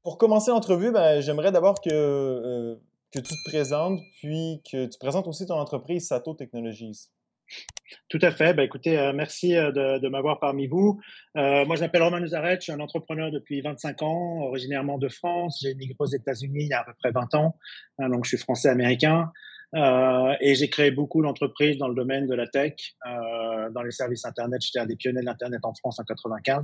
Pour commencer l'entrevue, ben, j'aimerais d'abord que tu te présentes, puis que tu présentes aussi ton entreprise Sato Technologies. Tout à fait. Bah, écoutez, merci de m'avoir parmi vous. Moi, je m'appelle Romain Nouzareth, je suis un entrepreneur depuis 25 ans, originairement de France. J'ai migré aux États-Unis il y a à peu près 20 ans, hein, donc je suis français-américain. Et j'ai créé beaucoup d'entreprises dans le domaine de la tech, dans les services Internet. J'étais un des pionniers de l'Internet en France en 95.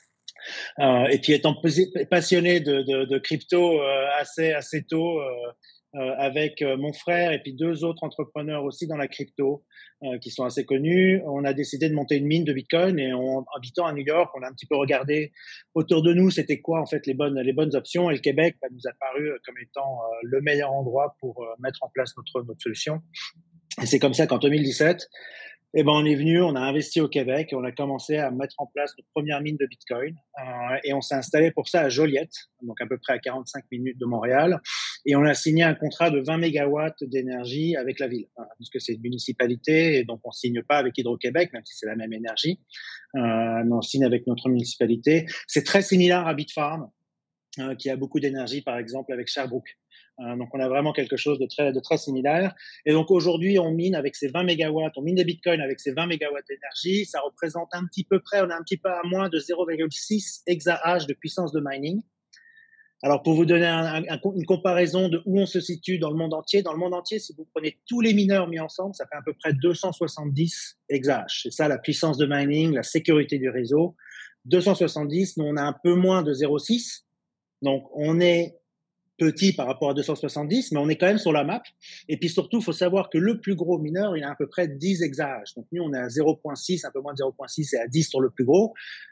Et puis étant passionné de crypto assez tôt, avec mon frère et puis deux autres entrepreneurs aussi dans la crypto qui sont assez connus, on a décidé de monter une mine de Bitcoin et en habitant à New York, on a un petit peu regardé autour de nous, c'était quoi en fait les bonnes options, et le Québec nous a paru comme étant le meilleur endroit pour mettre en place notre solution. Et c'est comme ça qu'en 2017, eh ben, on est venu, on a investi au Québec et on a commencé à mettre en place notre première mine de Bitcoin. Et on s'est installé pour ça à Joliette, donc à peu près à 45 minutes de Montréal. Et on a signé un contrat de 20 mégawatts d'énergie avec la ville, puisque c'est une municipalité et donc on signe pas avec Hydro-Québec, même si c'est la même énergie. Mais on signe avec notre municipalité. C'est très similaire à Bitfarm, qui a beaucoup d'énergie, par exemple, avec Sherbrooke. Donc, on a vraiment quelque chose de très similaire. Et donc, aujourd'hui, on mine avec ces 20 mégawatts, on mine des bitcoins avec ces 20 mégawatts d'énergie. Ça représente un petit peu près, on a un petit peu à moins de 0,6 exahash de puissance de mining. Alors, pour vous donner une comparaison de où on se situe dans le monde entier, si vous prenez tous les mineurs mis ensemble, ça fait à peu près 270 exahash. C'est ça la puissance de mining, la sécurité du réseau. 270, nous, on a un peu moins de 0,6. Donc, on est petit par rapport à 270, mais on est quand même sur la map. Et puis surtout, il faut savoir que le plus gros mineur, il a à peu près 10 exahash. Donc nous, on est à 0,6, un peu moins de 0,6 et à 10 sur le plus gros.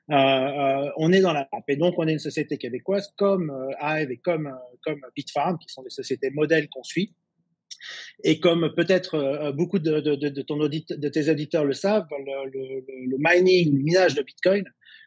On est dans la map. Et donc, on est une société québécoise comme Hive et comme Bitfarm, qui sont des sociétés modèles qu'on suit. Et comme peut-être beaucoup de tes auditeurs le savent, le mining, le minage de Bitcoin,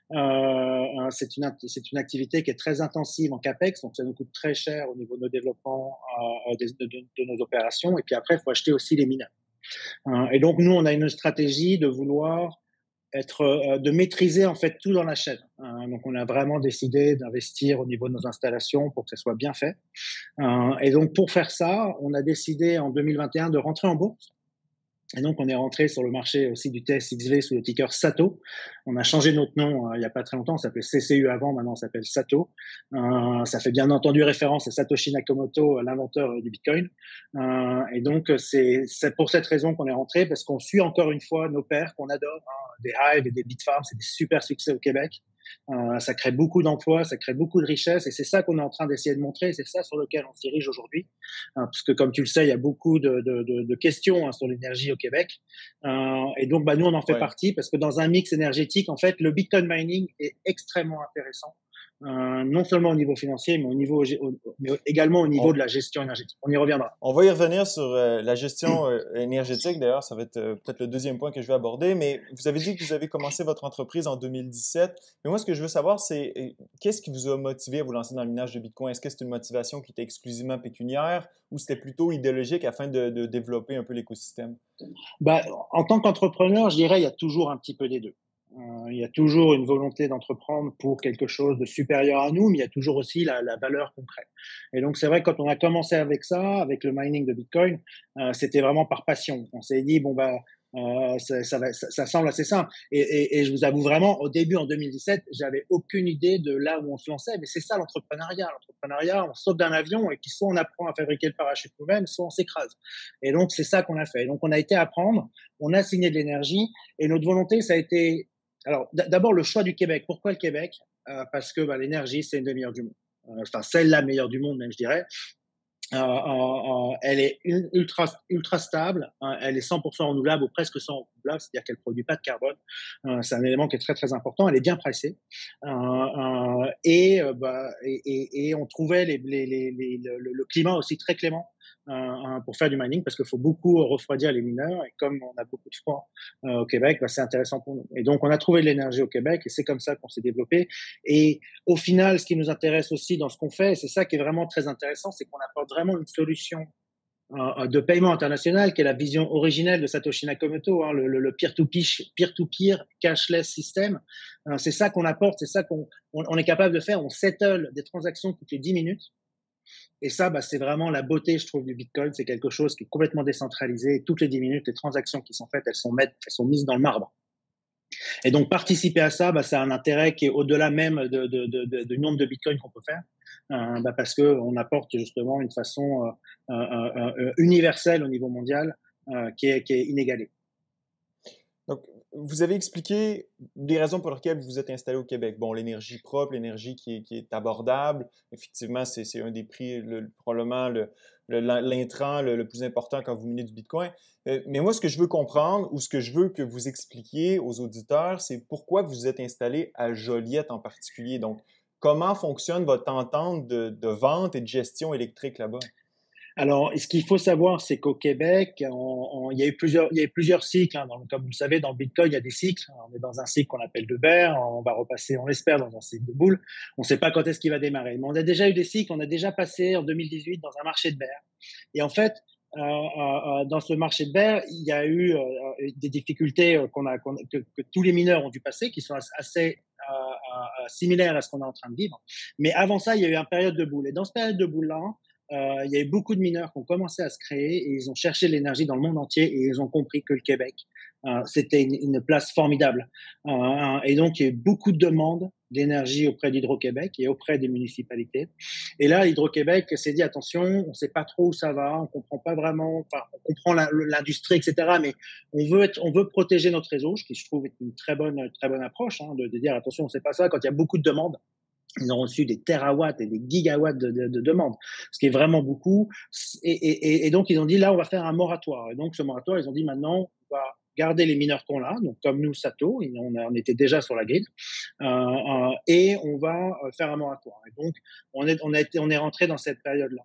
c'est une activité qui est très intensive en capex, donc ça nous coûte très cher au niveau de nos développements, de nos opérations. Et puis après, il faut acheter aussi les mineurs. Et donc nous, on a une stratégie de vouloir de maîtriser en fait tout dans la chaîne. Donc on a vraiment décidé d'investir au niveau de nos installations pour que ça soit bien fait. Et donc pour faire ça, on a décidé en 2021 de rentrer en bourse. Et donc, on est rentré sur le marché aussi du TSXV sous le ticker Sato. On a changé notre nom il n'y a pas très longtemps. On s'appelait CCU avant, maintenant on s'appelle Sato. Ça fait bien entendu référence à Satoshi Nakamoto, l'inventeur du Bitcoin. Et donc, c'est pour cette raison qu'on est rentré, parce qu'on suit encore une fois nos pairs qu'on adore, des Hive et des Bitfarm. C'est des super succès au Québec. Ça crée beaucoup d'emplois, ça crée beaucoup de richesses, et c'est ça qu'on est en train d'essayer de montrer, et c'est ça sur lequel on se dirige aujourd'hui, parce que comme tu le sais, il y a beaucoup de questions sur l'énergie au Québec, et donc nous on en fait Ouais. partie, parce que dans un mix énergétique, en fait, le Bitcoin mining est extrêmement intéressant, non seulement au niveau financier, mais également au niveau On, de la gestion énergétique. On y reviendra. on va y revenir sur la gestion énergétique. D'ailleurs, ça va être peut-être le deuxième point que je vais aborder. Mais vous avez dit que vous avez commencé votre entreprise en 2017. Mais moi, ce que je veux savoir, c'est qu'est-ce qui vous a motivé à vous lancer dans le minage de Bitcoin? Est-ce que c'est une motivation qui était exclusivement pécuniaire ou c'était plutôt idéologique afin de développer un peu l'écosystème? Bah, en tant qu'entrepreneur, je dirais, il y a toujours un petit peu des deux. Il y a toujours une volonté d'entreprendre pour quelque chose de supérieur à nous, mais il y a toujours aussi la valeur qu'on crée. Et donc, c'est vrai que quand on a commencé avec ça, avec le mining de Bitcoin, c'était vraiment par passion. On s'est dit, bon, ça semble assez simple. Et je vous avoue vraiment, au début, en 2017, j'avais aucune idée de là où on se lançait, mais c'est ça l'entrepreneuriat. L'entrepreneuriat, on saute d'un avion et puis soit on apprend à fabriquer le parachute nous-mêmes, soit on s'écrase. Et donc, c'est ça qu'on a fait. Et donc, on a été apprendre, on a signé de l'énergie, et notre volonté, ça a été, alors, d'abord, le choix du Québec. Pourquoi le Québec? Parce que l'énergie, c'est une des meilleures du monde. Enfin, c'est la meilleure du monde, même, je dirais. Elle est ultra stable, elle est 100% renouvelable ou presque 100% renouvelable, c'est-à-dire qu'elle produit pas de carbone. C'est un élément qui est très très important. Elle est bien pricée, et on trouvait le climat aussi très clément pour faire du mining, parce qu'il faut beaucoup refroidir les mineurs, et comme on a beaucoup de froid au Québec, c'est intéressant pour nous. Et donc on a trouvé de l'énergie au Québec, et c'est comme ça qu'on s'est développé. Et au final, ce qui nous intéresse aussi dans ce qu'on fait, et c'est ça qui est vraiment très intéressant, c'est qu'on apporte vraiment une solution de paiement international, qui est la vision originelle de Satoshi Nakamoto, hein, le peer-to-peer cashless system. C'est ça qu'on apporte, c'est ça qu'on est capable de faire. On settle des transactions toutes les 10 minutes. Et ça, c'est vraiment la beauté, je trouve, du Bitcoin. C'est quelque chose qui est complètement décentralisé. Toutes les 10 minutes, les transactions qui sont faites, elles sont mises dans le marbre. Et donc, participer à ça, c'est un intérêt qui est au-delà même du nombre de bitcoins qu'on peut faire, parce qu'on apporte justement une façon universelle au niveau mondial qui est inégalée. Donc, vous avez expliqué les raisons pour lesquelles vous êtes installé au Québec. Bon, l'énergie propre, l'énergie qui est abordable. Effectivement, c'est un des prix, probablement l'intrant le plus important quand vous minez du Bitcoin. Mais moi, ce que je veux comprendre ou ce que je veux que vous expliquiez aux auditeurs, c'est pourquoi vous êtes installé à Joliette en particulier. Donc, comment fonctionne votre entente de vente et de gestion électrique là-bas? Alors, ce qu'il faut savoir, c'est qu'au Québec, il y a eu plusieurs cycles. Hein. Comme vous le savez, dans le Bitcoin, il y a des cycles. On est dans un cycle qu'on appelle de bear. On va repasser, on l'espère, dans un cycle de boule. On ne sait pas quand est-ce qu'il va démarrer. Mais on a déjà eu des cycles. On a déjà passé en 2018 dans un marché de bear. Et en fait, dans ce marché de bear, il y a eu des difficultés que tous les mineurs ont dû passer, qui sont assez similaires à ce qu'on est en train de vivre. Mais avant ça, il y a eu une période de boule. Et dans cette période de boule-là, il y a eu beaucoup de mineurs qui ont commencé à se créer et ils ont cherché l'énergie dans le monde entier et ils ont compris que le Québec, c'était une place formidable. Et donc, il y a eu beaucoup de demandes d'énergie auprès d'Hydro-Québec et auprès des municipalités. Et là, Hydro-Québec s'est dit, attention, on ne sait pas trop où ça va, on comprend pas vraiment, enfin, on comprend l'industrie, etc., mais on veut protéger notre réseau, ce qui, je trouve, est une très bonne approche, hein, de dire, attention, on ne sait pas ça quand il y a beaucoup de demandes. Ils ont reçu des terawatts et des gigawatts de demandes, ce qui est vraiment beaucoup. Et donc, ils ont dit, là, on va faire un moratoire. Et donc, ce moratoire, ils ont dit, maintenant, on va garder les mineurs qu'on a, donc comme nous, Sato, on était déjà sur la grid, et on va faire un moratoire. Et donc, on est rentré dans cette période-là.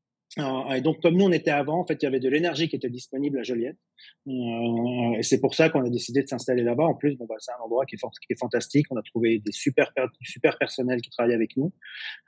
Et donc, comme nous, on était avant, en fait, il y avait de l'énergie qui était disponible à Joliette. Et c'est pour ça qu'on a décidé de s'installer là-bas. En plus, c'est un endroit qui est fantastique. On a trouvé des super personnels qui travaillent avec nous.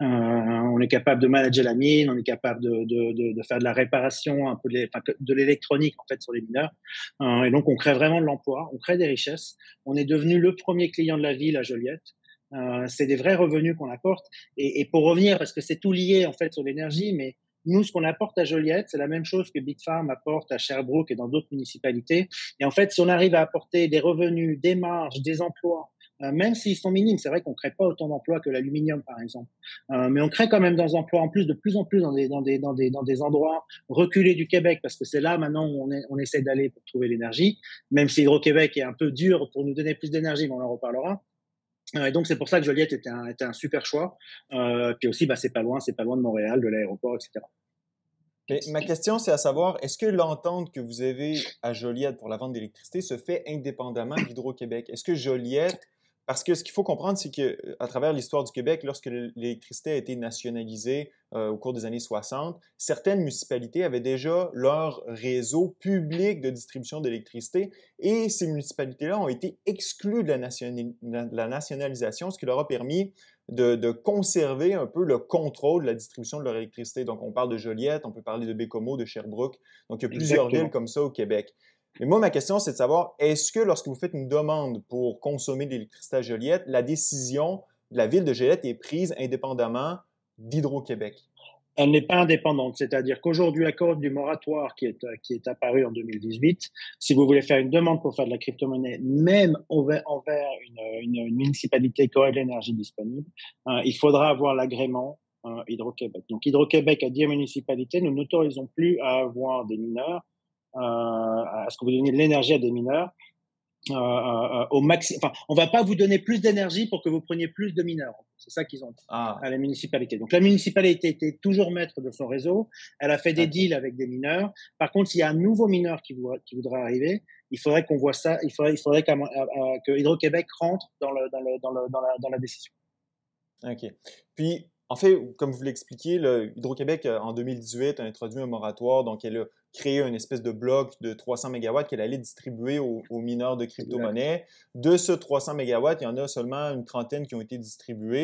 On est capable de manager la mine, on est capable de faire de la réparation, un peu de l'électronique, en fait, sur les mineurs. Et donc, on crée vraiment de l'emploi, on crée des richesses. On est devenu le premier client de la ville à Joliette. C'est des vrais revenus qu'on apporte. Et pour revenir, parce que c'est tout lié, en fait, sur l'énergie, mais nous, ce qu'on apporte à Joliette, c'est la même chose que Bitfarms apporte à Sherbrooke et dans d'autres municipalités. Et en fait, si on arrive à apporter des revenus, des marges, des emplois, même s'ils sont minimes, c'est vrai qu'on ne crée pas autant d'emplois que l'aluminium, par exemple. Mais on crée quand même des emplois en plus, de plus en plus dans des endroits reculés du Québec, parce que c'est là maintenant où on essaie d'aller pour trouver l'énergie, même si Hydro-Québec est un peu dur pour nous donner plus d'énergie, mais on en reparlera. Et donc, c'est pour ça que Joliette était un super choix. Puis aussi, c'est pas loin de Montréal, de l'aéroport, etc. Mais ma question, c'est à savoir, est-ce que l'entente que vous avez à Joliette pour la vente d'électricité se fait indépendamment d'Hydro-Québec? Est-ce que Joliette, parce que ce qu'il faut comprendre, c'est qu'à travers l'histoire du Québec, lorsque l'électricité a été nationalisée au cours des années 60, certaines municipalités avaient déjà leur réseau public de distribution d'électricité et ces municipalités-là ont été exclues de la nationalisation, ce qui leur a permis de conserver un peu le contrôle de la distribution de leur électricité. Donc, on parle de Joliette, on peut parler de Bécomo, de Sherbrooke. Donc, il y a plusieurs villes comme ça au Québec. Mais moi, ma question, c'est de savoir, est-ce que lorsque vous faites une demande pour consommer de l'électricité à Joliette, la décision de la ville de Joliette est prise indépendamment d'Hydro-Québec? Elle n'est pas indépendante, c'est-à-dire qu'aujourd'hui, à cause du moratoire qui est apparu en 2018, si vous voulez faire une demande pour faire de la crypto-monnaie, même envers une municipalité qui aurait de l'énergie disponible, il faudra avoir l'agrément Hydro-Québec. Donc, Hydro-Québec a dit aux municipalités, nous n'autorisons plus à avoir des mineurs, à ce que vous donniez de l'énergie à des mineurs, au maximum. Enfin, on va pas vous donner plus d'énergie pour que vous preniez plus de mineurs. C'est ça qu'ils ont dit à la municipalité. Donc la municipalité était toujours maître de son réseau. Elle a fait des deals avec des mineurs. Par contre, s'il y a un nouveau mineur qui voudrait arriver, il faudrait qu'on voit ça. Il faudrait que Hydro-Québec rentre dans la décision. OK. Puis, en fait, comme vous l'expliquiez, Hydro-Québec, en 2018, a introduit un moratoire. Donc, elle a créé une espèce de bloc de 300 MW qu'elle allait distribuer aux mineurs de crypto-monnaies. De ce 300 MW, il y en a seulement une trentaine qui ont été distribués.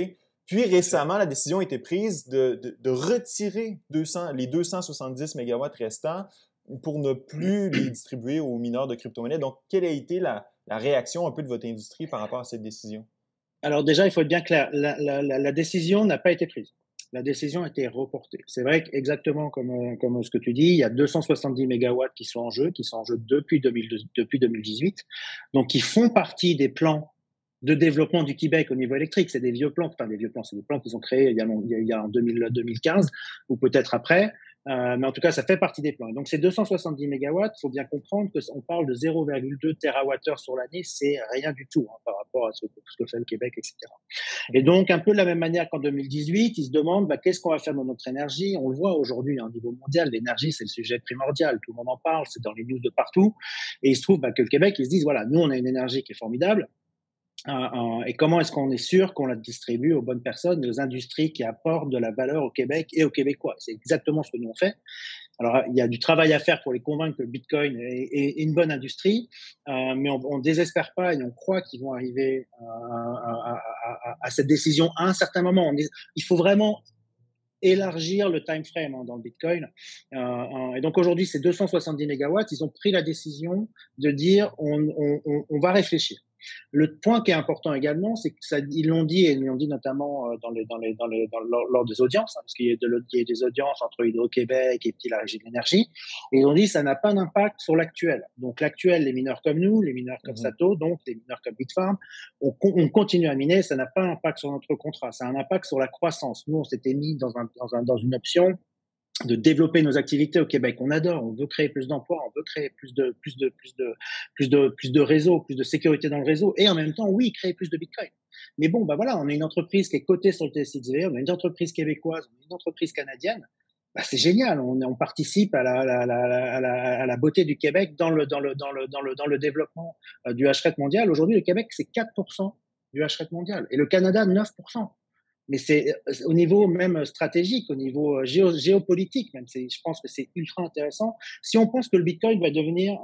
Puis récemment, la décision a été prise de retirer les 270 mégawatts restants pour ne plus les distribuer aux mineurs de crypto-monnaies. Donc, quelle a été la réaction un peu de votre industrie par rapport à cette décision? Alors déjà, il faut être bien clair, la décision n'a pas été prise. La décision a été reportée. C'est vrai qu'exactement comme ce que tu dis, il y a 270 mégawatts qui sont en jeu depuis 2018, donc qui font partie des plans de développement du Québec au niveau électrique. C'est des vieux plans, enfin des vieux plans, c'est des plans qu'ils ont créés il y a en 2015 ou peut-être après. Mais en tout cas, ça fait partie des plans. Et donc, ces 270 mégawatts, il faut bien comprendre qu'on parle de 0,2 TWh sur l'année, c'est rien du tout par rapport à ce que fait le Québec, etc. Et donc, un peu de la même manière qu'en 2018, ils se demandent qu'est-ce qu'on va faire de notre énergie. On le voit aujourd'hui au niveau mondial, l'énergie, c'est le sujet primordial. Tout le monde en parle, c'est dans les news de partout. Et il se trouve que le Québec, ils se disent, voilà, nous, on a une énergie qui est formidable. Et comment est-ce qu'on est sûr qu'on la distribue aux bonnes personnes, aux industries qui apportent de la valeur au Québec et aux Québécois? C'est exactement ce que nous on fait. Alors, il y a du travail à faire pour les convaincre que le Bitcoin est une bonne industrie, mais on désespère pas et on croit qu'ils vont arriver à cette décision à un certain moment. Il faut vraiment élargir le time frame dans le Bitcoin. Et donc aujourd'hui, ces 270 mégawatts, ils ont pris la décision de dire on va réfléchir. Le point qui est important également, c'est que ils l'ont dit, et ils l'ont dit notamment lors des audiences, parce qu'il y a des audiences entre Hydro-Québec et puis la Régie de l'énergie, et ils ont dit que ça n'a pas d'impact sur l'actuel. Donc l'actuel, les mineurs comme nous, les mineurs comme Sato, donc les mineurs comme Bitfarm, on continue à miner, ça n'a pas d'impact sur notre contrat, ça a un impact sur la croissance. Nous, on s'était mis dans une option de développer nos activités au Québec. On adore, on veut créer plus d'emplois, on veut créer plus de réseaux, plus de sécurité dans le réseau, et en même temps, oui, créer plus de Bitcoin. Mais bon, voilà, on est une entreprise qui est cotée sur le TSXV, on est une entreprise québécoise, on est une entreprise canadienne. C'est génial, on participe à la beauté du Québec dans le développement du hash-rate mondial. Aujourd'hui, le Québec, c'est 4% du hash-rate mondial, et le Canada, 9%. Mais c'est au niveau même stratégique, au niveau géopolitique même, je pense que c'est ultra intéressant. Si on pense que le Bitcoin va devenir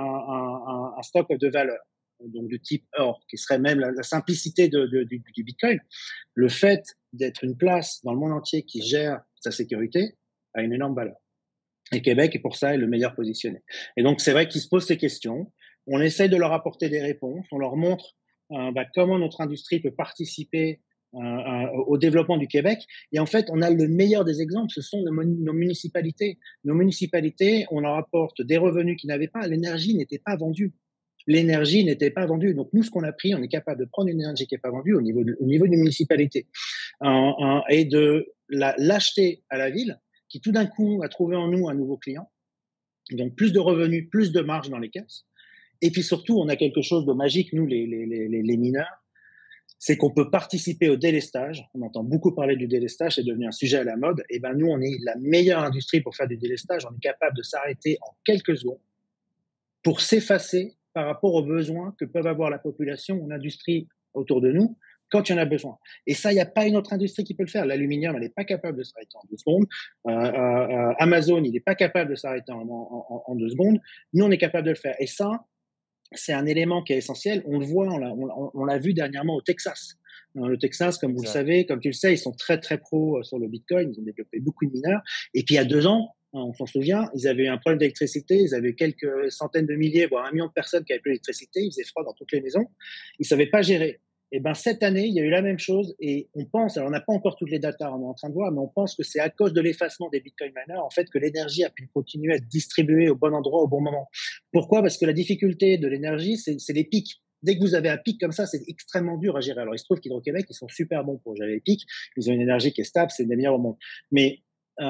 un stock de valeur, donc de type or, qui serait même la simplicité du Bitcoin, le fait d'être une place dans le monde entier qui gère sa sécurité a une énorme valeur. Et Québec, et pour ça, est le meilleur positionné. Et donc, c'est vrai qu'ils se posent ces questions. On essaie de leur apporter des réponses. On leur montre comment notre industrie peut participer au développement du Québec. Et en fait, on a le meilleur des exemples, ce sont nos municipalités. Nos municipalités, on leur apporte des revenus qu'ils n'avaient pas. L'énergie n'était pas vendue. L'énergie n'était pas vendue. Donc nous, ce qu'on a pris, on est capable de prendre une énergie qui n'est pas vendue au niveau des municipalités et de l'acheter à la ville, qui tout d'un coup a trouvé en nous un nouveau client. Donc plus de revenus, plus de marge dans les caisses. Et puis surtout, on a quelque chose de magique, nous, les mineurs, c'est qu'on peut participer au délestage. On entend beaucoup parler du délestage, c'est devenu un sujet à la mode. Et ben nous, on est la meilleure industrie pour faire du délestage. On est capable de s'arrêter en quelques secondes pour s'effacer par rapport aux besoins que peuvent avoir la population ou l'industrie autour de nous quand il y en a besoin. Et ça, il n'y a pas une autre industrie qui peut le faire. L'aluminium, elle n'est pas capable de s'arrêter en 2 secondes. Amazon, il n'est pas capable de s'arrêter en 2 secondes. Nous, on est capable de le faire. Et ça, c'est un élément qui est essentiel. On le voit, on l'a vu dernièrement au Texas. Le Texas, comme vous le savez, comme tu le sais, ils sont très, très pros sur le Bitcoin. Ils ont développé beaucoup de mineurs. Et puis, il y a 2 ans, on s'en souvient, ils avaient eu un problème d'électricité. Ils avaient quelques centaines de milliers, voire 1 million de personnes qui avaient plus d'électricité. Il faisait froid dans toutes les maisons. Ils ne savaient pas gérer. Et ben cette année, il y a eu la même chose et on pense, alors on n'a pas encore toutes les datas, on est en train de voir, mais on pense que c'est à cause de l'effacement des Bitcoin miners, en fait, que l'énergie a pu continuer à être distribuée au bon endroit, au bon moment. Pourquoi? Parce que la difficulté de l'énergie, c'est les pics. Dès que vous avez un pic comme ça, c'est extrêmement dur à gérer. Alors, il se trouve qu'Hydro-Québec, ils sont super bons pour gérer les pics. Ils ont une énergie qui est stable, c'est une des meilleures au monde. Mais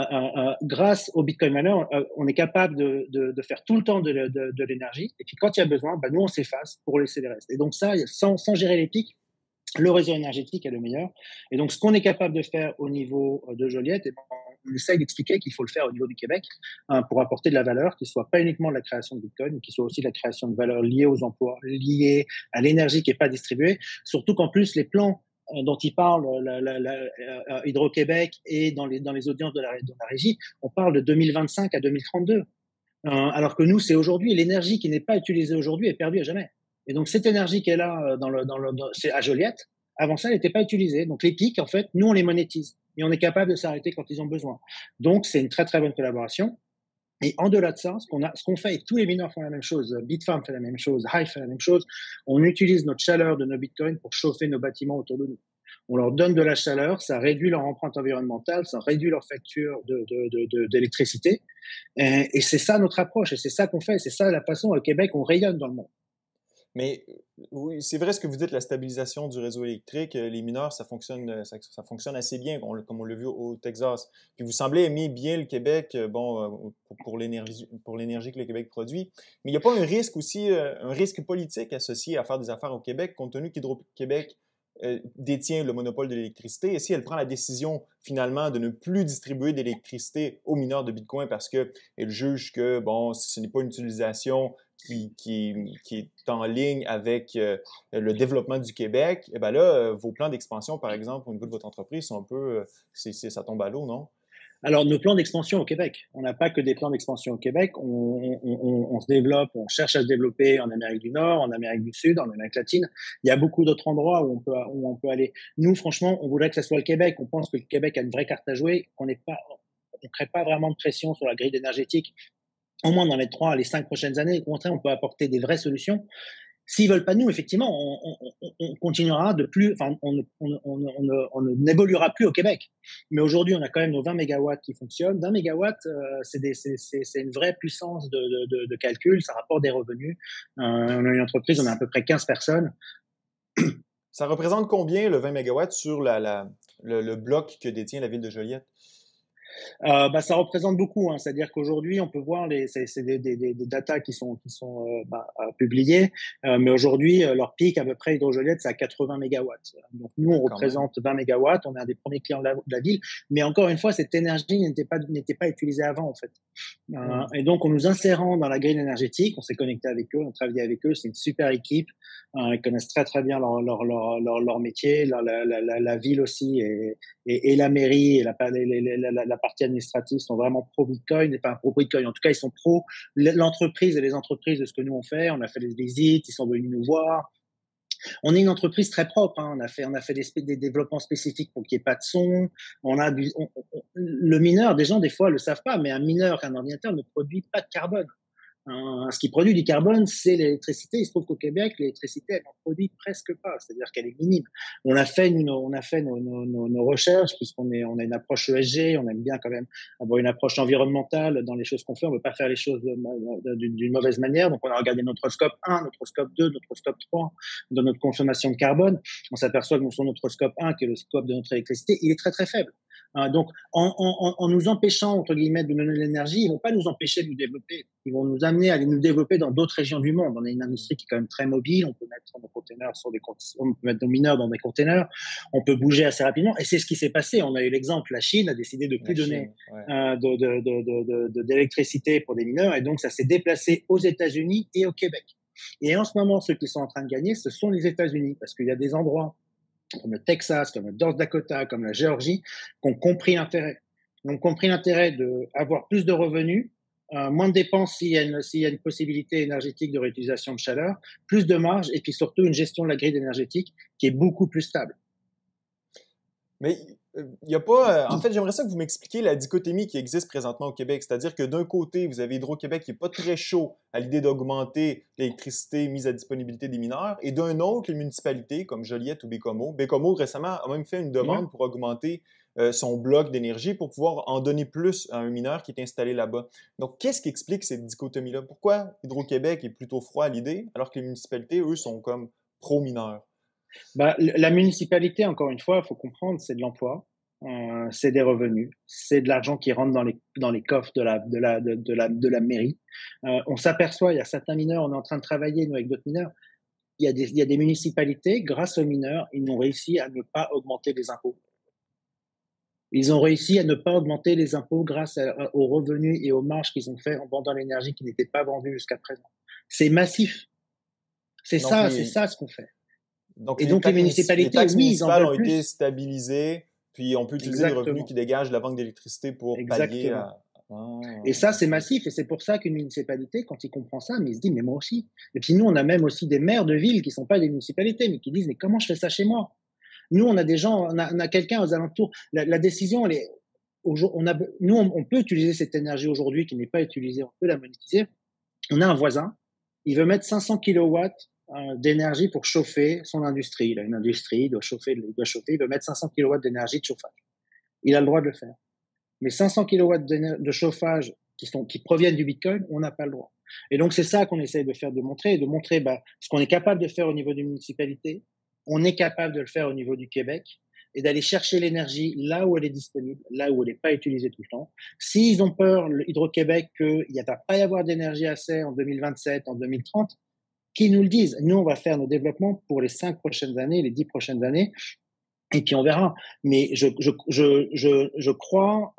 grâce au Bitcoin miner, on est capable de faire tout le temps de l'énergie. Et puis, quand il y a besoin, nous, on s'efface pour laisser les restes. Et donc, ça, sans gérer les pics, le réseau énergétique est le meilleur. Et donc, ce qu'on est capable de faire au niveau de Joliette, on essaye d'expliquer qu'il faut le faire au niveau du Québec pour apporter de la valeur, qui ne soit pas uniquement de la création de Bitcoin, mais qui soit aussi de la création de valeur liée aux emplois, liée à l'énergie qui n'est pas distribuée. Surtout qu'en plus, les plans dont il parle Hydro-Québec et dans les audiences de la régie, on parle de 2025 à 2032. Alors que nous, c'est aujourd'hui. L'énergie qui n'est pas utilisée aujourd'hui est perdue à jamais. Et donc, cette énergie qui est là c'est à Joliette, Avant ça, elle n'était pas utilisée. Donc les pics, en fait, nous, on les monétise et on est capable de s'arrêter quand ils ont besoin. Donc c'est une très très bonne collaboration. Et en delà de ça, ce qu'on fait, et tous les mineurs font la même chose, Bitfarm fait la même chose, Hive fait la même chose, on utilise notre chaleur de nos bitcoins pour chauffer nos bâtiments autour de nous. On leur donne de la chaleur, ça réduit leur empreinte environnementale, ça réduit leur facture d'électricité. Et c'est ça notre approche, et c'est ça qu'on fait, c'est ça la façon au Québec on rayonne dans le monde. Mais oui, c'est vrai ce que vous dites, la stabilisation du réseau électrique, les mineurs, ça fonctionne assez bien, comme on l'a vu au Texas. Puis vous semblez aimer bien le Québec, bon, pour l'énergie que le Québec produit. Mais il n'y a pas un risque aussi, un risque politique associé à faire des affaires au Québec, compte tenu qu'Hydro-Québec détient le monopole de l'électricité. Et si elle prend la décision finalement de ne plus distribuer d'électricité aux mineurs de Bitcoin parce qu'elle juge que, bon, ce n'est pas une utilisation qui est en ligne avec le développement du Québec, et bien là, vos plans d'expansion, par exemple, au niveau de votre entreprise, sont un peu, ça tombe à l'eau, non? Alors, nos plans d'expansion au Québec, on n'a pas que des plans d'expansion au Québec, on se développe, on cherche à se développer en Amérique du Nord, en Amérique du Sud, en Amérique latine. Il y a beaucoup d'autres endroits où on peut aller. Nous, franchement, on voudrait que ce soit le Québec. On pense que le Québec a une vraie carte à jouer, on ne crée pas vraiment de pression sur la grille énergétique, au moins dans les 3 à les 5 prochaines années. Au contraire, on peut apporter des vraies solutions. S'ils veulent pas de nous, effectivement, on continuera de plus, enfin, on n'évoluera plus au Québec. Mais aujourd'hui, on a quand même nos 20 mégawatts qui fonctionnent. D'un mégawatt, c'est une vraie puissance de calcul. Ça rapporte des revenus. On a une entreprise, on a à peu près 15 personnes. Ça représente combien le 20 mégawatts sur le bloc que détient la ville de Joliette? Ça représente beaucoup, hein. C'est-à-dire qu'aujourd'hui, on peut voir c'est des datas qui sont publiées, mais aujourd'hui, leur pic à peu près Hydro-Joliette, c'est à 80 mégawatts. Donc nous, on représente 20 mégawatts, on est un des premiers clients de la ville, mais encore une fois, cette énergie n'était pas utilisée avant en fait. Et donc, en nous insérant dans la grille énergétique, on s'est connecté avec eux, on travaillait avec eux, c'est une super équipe, ils connaissent très très bien leur métier, la ville aussi et la mairie et la partie administrative sont vraiment pro Bitcoin, et pas pro Bitcoin, en tout cas ils sont pro l'entreprise et les entreprises de ce que nous on fait. On a fait des visites, ils sont venus nous voir. On est une entreprise très propre, hein. On a fait des développements spécifiques pour qu'il n'y ait pas de son. Le mineur, des gens des fois le savent pas, mais un mineur, un ordinateur ne produit pas de carbone. Ce qui produit du carbone, c'est l'électricité. Il se trouve qu'au Québec, l'électricité, elle n'en produit presque pas, c'est-à-dire qu'elle est minime. On a fait nos recherches, puisqu'on a une approche ESG, on aime bien quand même avoir une approche environnementale dans les choses qu'on fait. On ne veut pas faire les choses d'une mauvaise manière. Donc, on a regardé notre scope 1, notre scope 2, notre scope 3 dans notre consommation de carbone. On s'aperçoit que sur notre scope 1, qui est le scope de notre électricité, il est très, très faible. Donc, en nous empêchant, entre guillemets, de donner de l'énergie, ils vont pas nous empêcher de nous développer. Ils vont nous amener à nous développer dans d'autres régions du monde. On a une industrie qui est quand même très mobile. On peut mettre nos containers on peut mettre nos mineurs dans des containers. On peut bouger assez rapidement. Et c'est ce qui s'est passé. On a eu l'exemple. La Chine a décidé de plus donner d'électricité pour des mineurs. Et donc, ça s'est déplacé aux États-Unis et au Québec. Et en ce moment, ceux qui sont en train de gagner, ce sont les États-Unis. Parce qu'il y a des endroits comme le Texas, comme le North Dakota, comme la Géorgie, qui ont compris l'intérêt. Ils ont compris l'intérêt d'avoir plus de revenus, moins de dépenses s'il y a une possibilité énergétique de réutilisation de chaleur, plus de marge et puis surtout une gestion de la grille énergétique qui est beaucoup plus stable. Mais il y a pas. En fait, j'aimerais ça que vous m'expliquiez la dichotomie qui existe présentement au Québec. C'est-à-dire que d'un côté, vous avez Hydro-Québec qui n'est pas très chaud à l'idée d'augmenter l'électricité mise à disponibilité des mineurs, et d'un autre, les municipalités comme Joliette ou Bécomo. Bécomo, récemment, a même fait une demande pour augmenter son bloc d'énergie pour pouvoir en donner plus à un mineur qui est installé là-bas. Donc, qu'est-ce qui explique cette dichotomie-là? Pourquoi Hydro-Québec est plutôt froid à l'idée, alors que les municipalités, eux, sont comme pro-mineurs? La municipalité, encore une fois, il faut comprendre, c'est de l'emploi, c'est des revenus, c'est de l'argent qui rentre dans les coffres de la mairie. On s'aperçoit, il y a certains mineurs, on est en train de travailler, nous, avec d'autres mineurs, il y a des municipalités, grâce aux mineurs, ils ont réussi à ne pas augmenter les impôts. Ils ont réussi à ne pas augmenter les impôts grâce aux revenus et aux marges qu'ils ont fait en vendant l'énergie qui n'était pas vendue jusqu'à présent. C'est massif. C'est ça ce qu'on fait. Donc, et donc les municipalités, taxes municipales ont plus. été stabilisées, puis on peut utiliser les revenus qui dégagent de la vente d'électricité pour pallier à... Et ça, c'est massif, et c'est pour ça qu'une municipalité, quand il comprend ça, mais il se dit, mais moi aussi. Et puis nous, on a même aussi des maires de villes qui sont pas des municipalités, mais qui disent, mais comment je fais ça chez moi? Nous, on a des gens, on a quelqu'un aux alentours. La décision, elle est, nous, on peut utiliser cette énergie aujourd'hui qui n'est pas utilisée, on peut la monétiser. On a un voisin, il veut mettre 500 kilowatts d'énergie pour chauffer son industrie. Il a une industrie, il veut mettre 500 kilowatts d'énergie de chauffage. Il a le droit de le faire. Mais 500 kilowatts de chauffage qui proviennent du Bitcoin, on n'a pas le droit. Et donc, c'est ça qu'on essaye de montrer ce qu'on est capable de faire au niveau d'une municipalité, on est capable de le faire au niveau du Québec, et d'aller chercher l'énergie là où elle est disponible, là où elle n'est pas utilisée tout le temps. S'ils ont peur, Hydro-Québec, qu'il ne va pas y avoir d'énergie assez en 2027, en 2030, qu'ils nous le disent. Nous, on va faire nos développements pour les 5 prochaines années, les 10 prochaines années, et puis on verra. Mais je crois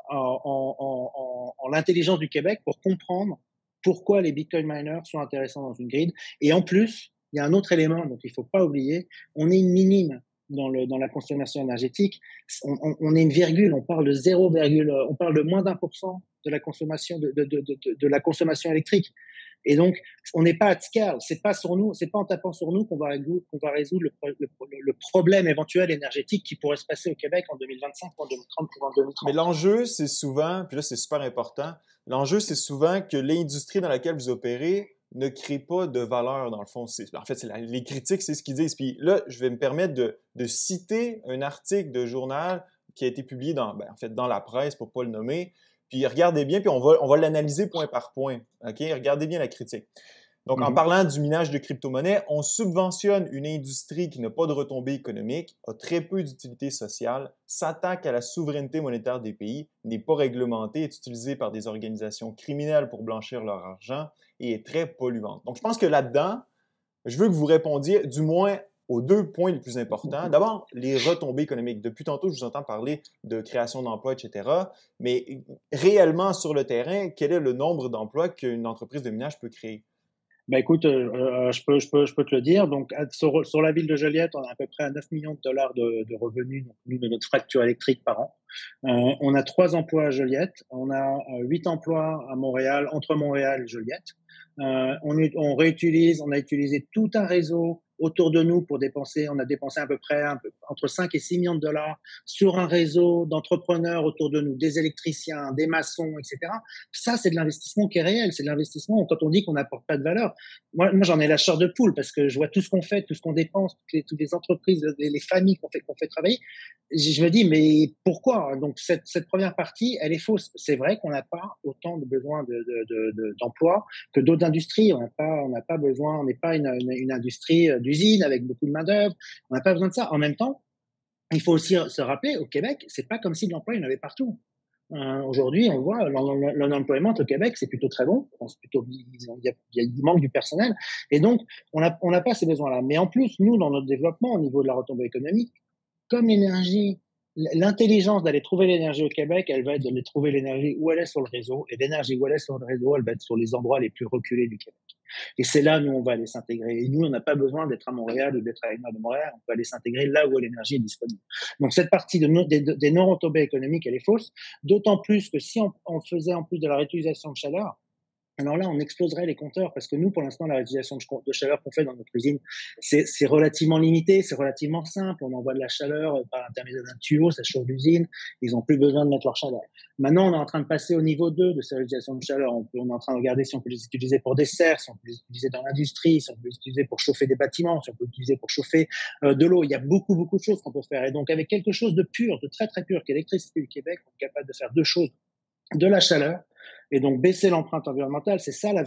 en l'intelligence du Québec pour comprendre pourquoi les Bitcoin miners sont intéressants dans une grid. Et en plus, il y a un autre élément dont il ne faut pas oublier, on est une minime dans la consommation énergétique. On est une virgule, on parle de 0, on parle de moins d'1% de la consommation de la consommation électrique. Et donc, on n'est pas à scale. C'est pas sur nous, c'est pas en tapant sur nous qu'on va résoudre le problème éventuel énergétique qui pourrait se passer au Québec en 2025 ou en 2030 ou en 2030. Mais l'enjeu, c'est souvent, puis là, c'est super important, l'enjeu, c'est souvent que l'industrie dans laquelle vous opérez ne crée pas de valeur, dans le fond. En fait, les critiques, c'est ce qu'ils disent. Puis là, je vais me permettre de citer un article de journal qui a été publié dans la presse, pour ne pas le nommer. Puis regardez bien, puis on va l'analyser point par point. OK? Regardez bien la critique. Donc, en parlant du minage de crypto-monnaies, on subventionne une industrie qui n'a pas de retombées économiques, a très peu d'utilité sociale, s'attaque à la souveraineté monétaire des pays, n'est pas réglementée, est utilisée par des organisations criminelles pour blanchir leur argent et est très polluante. Donc, je pense que là-dedans, je veux que vous répondiez du moins aux 2 points les plus importants. D'abord, les retombées économiques. Depuis tantôt, je vous entends parler de création d'emplois, etc. Mais réellement, sur le terrain, quel est le nombre d'emplois qu'une entreprise de minage peut créer? Ben écoute, je peux te le dire. Donc, sur la ville de Joliette, on a à peu près à 9 millions de dollars de revenus de notre facture électrique par an. On a 3 emplois à Joliette. On a 8 emplois à Montréal, entre Montréal et Joliette. On a utilisé tout un réseau autour de nous on a dépensé à peu près entre 5 et 6 millions de dollars sur un réseau d'entrepreneurs autour de nous, des électriciens, des maçons, etc. Ça, c'est de l'investissement qui est réel. C'est de l'investissement quand on dit qu'on n'apporte pas de valeur. Moi, j'en ai la chair de poule parce que je vois tout ce qu'on fait, tout ce qu'on dépense, toutes les entreprises, les familles qu'on fait travailler. Je me dis, mais pourquoi? Donc, cette première partie, elle est fausse. C'est vrai qu'on n'a pas autant de besoins d'emploi que d'autres industries. On n'a pas besoin, on n'est pas une industrie d'usine avec beaucoup de main-d'œuvre. On n'a pas besoin de ça. En même temps, il faut aussi se rappeler, au Québec, c'est pas comme si de l'emploi, il y en avait partout. Aujourd'hui, on voit l'unemployment au Québec, c'est plutôt très bon. Il manque du personnel. Et donc, on n'a pas ces besoins-là. Mais en plus, nous, dans notre développement, au niveau de la retombée économique, comme l'énergie, l'intelligence d'aller trouver l'énergie au Québec, elle va être d'aller trouver l'énergie où elle est sur le réseau. Et l'énergie où elle est sur le réseau, elle va être sur les endroits les plus reculés du Québec. Et c'est là, nous, on va aller s'intégrer. Et nous, on n'a pas besoin d'être à Montréal ou d'être à une heure de Montréal. On peut aller s'intégrer là où l'énergie est disponible. Donc, cette partie des non-retombées économiques, elle est fausse. D'autant plus que si on faisait en plus de la réutilisation de chaleur, alors là, on exploserait les compteurs parce que nous, pour l'instant, la réutilisation de chaleur qu'on fait dans notre usine, c'est relativement limité, c'est relativement simple. On envoie de la chaleur par l'intermédiaire d'un tuyau, ça chauffe l'usine. Ils n'ont plus besoin de mettre leur chaleur. Maintenant, on est en train de passer au niveau 2 de ces réutilisations de chaleur. On est en train de regarder si on peut les utiliser pour des serres, si on peut les utiliser dans l'industrie, si on peut les utiliser pour chauffer des bâtiments, si on peut les utiliser pour chauffer de l'eau. Il y a beaucoup, beaucoup de choses qu'on peut faire. Et donc, avec quelque chose de pur, de très, très pur, qu'est l'électricité du Québec, on est capable de faire 2 choses. De la chaleur, et donc baisser l'empreinte environnementale, c'est ça le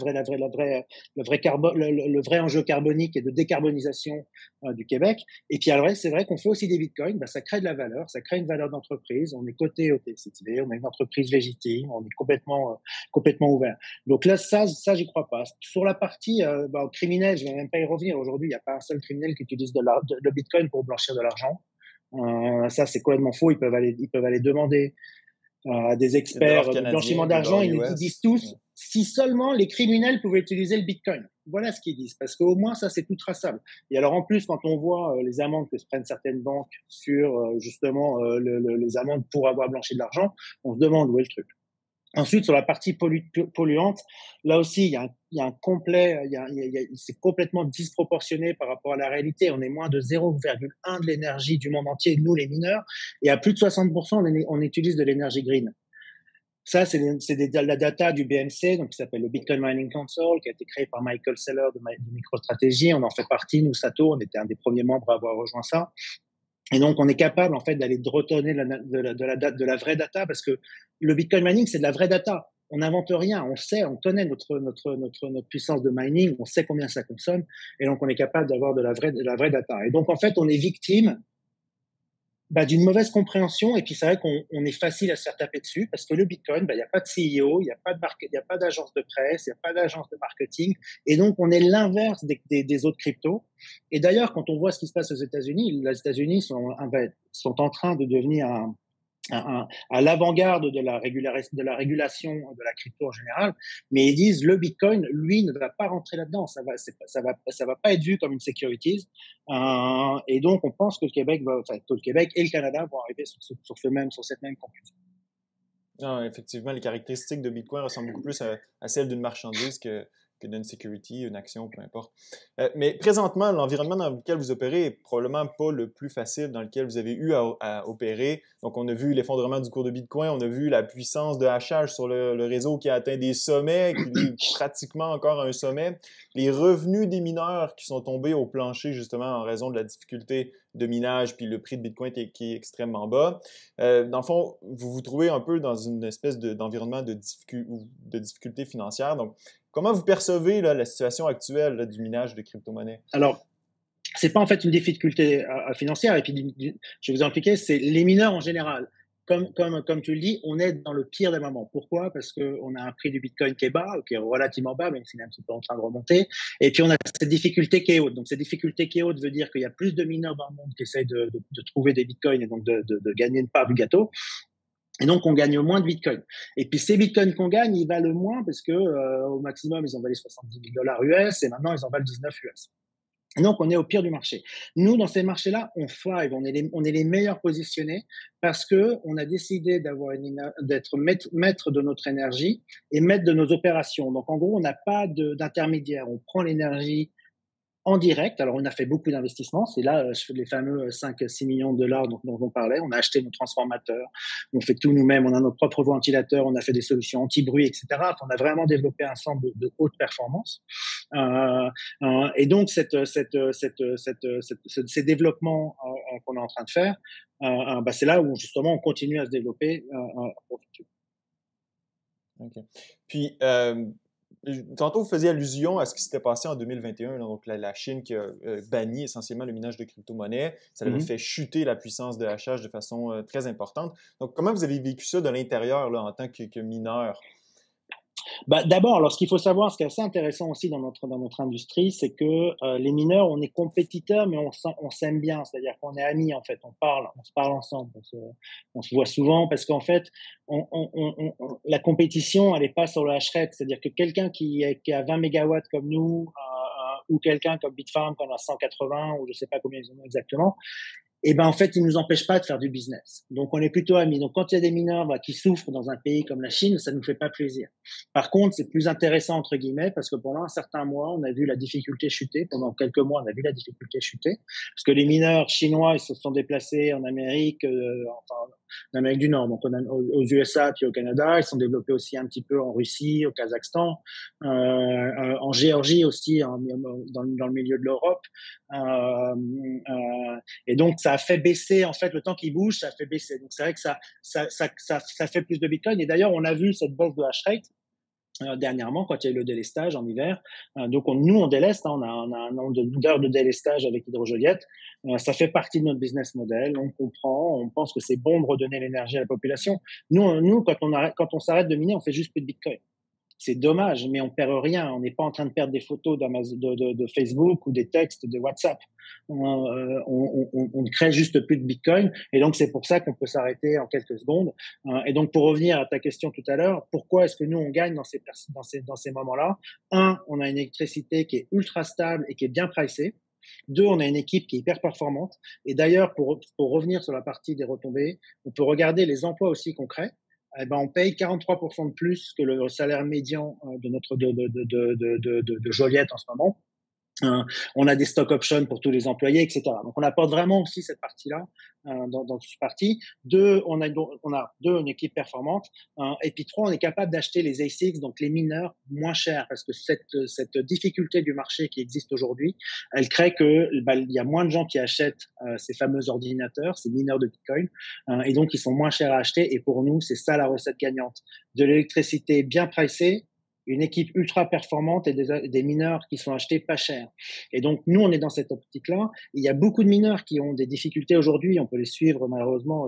vrai enjeu carbonique et de décarbonisation du Québec. Et puis après, c'est vrai qu'on fait aussi des bitcoins, ça crée de la valeur, ça crée une valeur d'entreprise. On est coté au TSXV, on est une entreprise légitime, on est complètement ouvert. Donc là, ça, j'y crois pas. Sur la partie criminelle, je vais même pas y revenir. Aujourd'hui, il n'y a pas un seul criminel qui utilise le bitcoin pour blanchir de l'argent. Ça, c'est complètement faux. Ils peuvent aller demander à des experts de blanchiment d'argent, ils disent tous, si seulement les criminels pouvaient utiliser le Bitcoin. Voilà ce qu'ils disent, parce qu'au moins, ça, c'est tout traçable. Et alors, en plus, quand on voit les amendes que se prennent certaines banques sur, justement, les amendes pour avoir blanchi de l'argent, on se demande où est le truc. Ensuite, sur la partie polluante, là aussi, il y a un complet, c'est complètement disproportionné par rapport à la réalité. On est moins de 0,1 de l'énergie du monde entier, nous les mineurs, et à plus de 60%, on utilise de l'énergie green. Ça, la data du BMC, donc qui s'appelle le Bitcoin Mining Council, qui a été créé par Michael Saylor de MicroStrategy. On en fait partie, nous, Sato, on était un des premiers membres à avoir rejoint ça. Et donc, on est capable, en fait, d'aller de retourner de la vraie data, parce que le Bitcoin mining, c'est de la vraie data. On n'invente rien. On sait, on connaît notre puissance de mining. On sait combien ça consomme. Et donc, on est capable d'avoir de la vraie data. Et donc, en fait, on est victime d'une mauvaise compréhension. Et puis, c'est vrai qu'on est facile à se faire taper dessus parce que le Bitcoin, il n'y a pas de CEO, il n'y a pas d'agence de presse, il n'y a pas d'agence de marketing. Et donc, on est l'inverse des autres cryptos. Et d'ailleurs, quand on voit ce qui se passe aux États-Unis, les États-Unis sont en train de devenir à l'avant-garde de la régulation de la crypto en général, mais ils disent le Bitcoin, lui, ne va pas rentrer là-dedans. Ça va pas être vu comme une securities. Et donc, on pense que le Québec et le Canada vont arriver sur cette même conclusion. Non, effectivement, les caractéristiques de Bitcoin ressemblent beaucoup plus à celles d'une marchandise que d'une security, une action, peu importe. Mais présentement, l'environnement dans lequel vous opérez est probablement pas le plus facile dans lequel vous avez eu à opérer. Donc, on a vu l'effondrement du cours de Bitcoin, on a vu la puissance de hachage sur le réseau qui a atteint des sommets, qui est pratiquement encore à un sommet. Les revenus des mineurs qui sont tombés au plancher, justement, en raison de la difficulté de minage, puis le prix de Bitcoin qui est extrêmement bas. Dans le fond, vous vous trouvez un peu dans une espèce d'environnement de difficulté financière. Donc, comment vous percevez là, la situation actuelle là, du minage de crypto-monnaies? Alors, c'est pas en fait une difficulté financière. Et puis, je vais vous en expliquer, c'est les mineurs en général. Comme tu le dis, on est dans le pire des moments. Pourquoi? Parce qu'on a un prix du Bitcoin qui est bas, qui est relativement bas, même s'il est un petit peu en train de remonter. Et puis, on a cette difficulté qui est haute. Donc, cette difficulté qui est haute veut dire qu'il y a plus de mineurs dans le monde qui essayent de trouver des Bitcoins et donc de gagner une part du gâteau. Et donc, on gagne moins de Bitcoin. Et puis, ces Bitcoins qu'on gagne, ils valent moins parce que au maximum, ils en valaient 70 000 dollars US et maintenant, ils en valent 19 US. Et donc, on est au pire du marché. Nous, dans ces marchés-là, on thrive, on est les meilleurs positionnés parce que on a décidé d'être maître de notre énergie et maître de nos opérations. Donc, en gros, on n'a pas d'intermédiaire. On prend l'énergie en direct. Alors, on a fait beaucoup d'investissements. C'est là les fameux 5-6 millions de dollars dont on parlait. On a acheté nos transformateurs. On fait tout nous-mêmes. On a nos propres ventilateurs. On a fait des solutions anti-bruit, etc. On a vraiment développé un centre de haute performance. Et donc, ces développements qu'on est en train de faire, c'est là où, justement, on continue à se développer pour le futur. OK. Puis, tantôt, vous faisiez allusion à ce qui s'était passé en 2021, donc la Chine qui a banni essentiellement le minage de crypto-monnaies. Ça avait fait chuter la puissance de hachage de façon très importante. Donc, comment vous avez vécu ça de l'intérieur là, en tant que mineur? D'abord, alors ce qu'il faut savoir, ce qui est assez intéressant aussi dans notre industrie, c'est que les mineurs, on est compétiteurs, mais on s'aime bien, c'est-à-dire qu'on est amis en fait, on se parle ensemble, on se voit souvent parce qu'en fait, la compétition, elle n'est pas sur le hash rate, c'est-à-dire que quelqu'un qui a 20 mégawatts comme nous, ou quelqu'un comme Bitfarm qui en a 180 ou je sais pas combien ils en ont exactement, et en fait, ils nous empêchent pas de faire du business. Donc, on est plutôt amis. Donc, quand il y a des mineurs qui souffrent dans un pays comme la Chine, ça nous fait pas plaisir. Par contre, c'est plus intéressant, entre guillemets, parce que pendant un certain mois, on a vu la difficulté chuter. Pendant quelques mois, on a vu la difficulté chuter. Parce que les mineurs chinois, ils se sont déplacés en Amérique, en Amérique du Nord, donc aux USA puis au Canada. Ils sont développés aussi un petit peu en Russie, au Kazakhstan, en Géorgie aussi, dans le milieu de l'Europe. Et donc, ça a fait baisser, en fait, le temps qui bouge, ça a fait baisser. Donc, c'est vrai que ça fait plus de Bitcoin. Et d'ailleurs, on a vu cette baisse de hash rate dernièrement quand il y a eu le délestage en hiver. Donc, nous, on déleste. On a un nombre d'heures de délestage avec Hydrojoliette. Ça fait partie de notre business model. On comprend. On pense que c'est bon de redonner l'énergie à la population. Nous, quand on s'arrête de miner, on fait juste plus de Bitcoin. C'est dommage, mais on perd rien. On n'est pas en train de perdre des photos de Facebook ou des textes de WhatsApp. On crée juste plus de Bitcoin. Et donc, c'est pour ça qu'on peut s'arrêter en quelques secondes. Et donc, pour revenir à ta question tout à l'heure, pourquoi est-ce que nous, on gagne dans ces moments-là? Un, on a une électricité qui est ultra stable et qui est bien pricée. Deux, on a une équipe qui est hyper performante. Et d'ailleurs, pour revenir sur la partie des retombées, on peut regarder les emplois aussi qu'on crée. eh ben, on paye 43% de plus que le salaire médian de notre de Joliette en ce moment. Euh, on a des stock options pour tous les employés, etc. Donc, on apporte vraiment aussi cette partie-là dans cette partie. Deux, une équipe performante. Et puis trois, on est capable d'acheter les ASICs, donc les mineurs, moins chers, parce que cette difficulté du marché qui existe aujourd'hui, elle crée que il y a moins de gens qui achètent ces fameux ordinateurs, ces mineurs de Bitcoin, et donc ils sont moins chers à acheter. Et pour nous, c'est ça la recette gagnante. De l'électricité bien pricée, une équipe ultra performante et des mineurs qui sont achetés pas cher. Et donc, nous, on est dans cette optique-là. Il y a beaucoup de mineurs qui ont des difficultés aujourd'hui. On peut les suivre, malheureusement,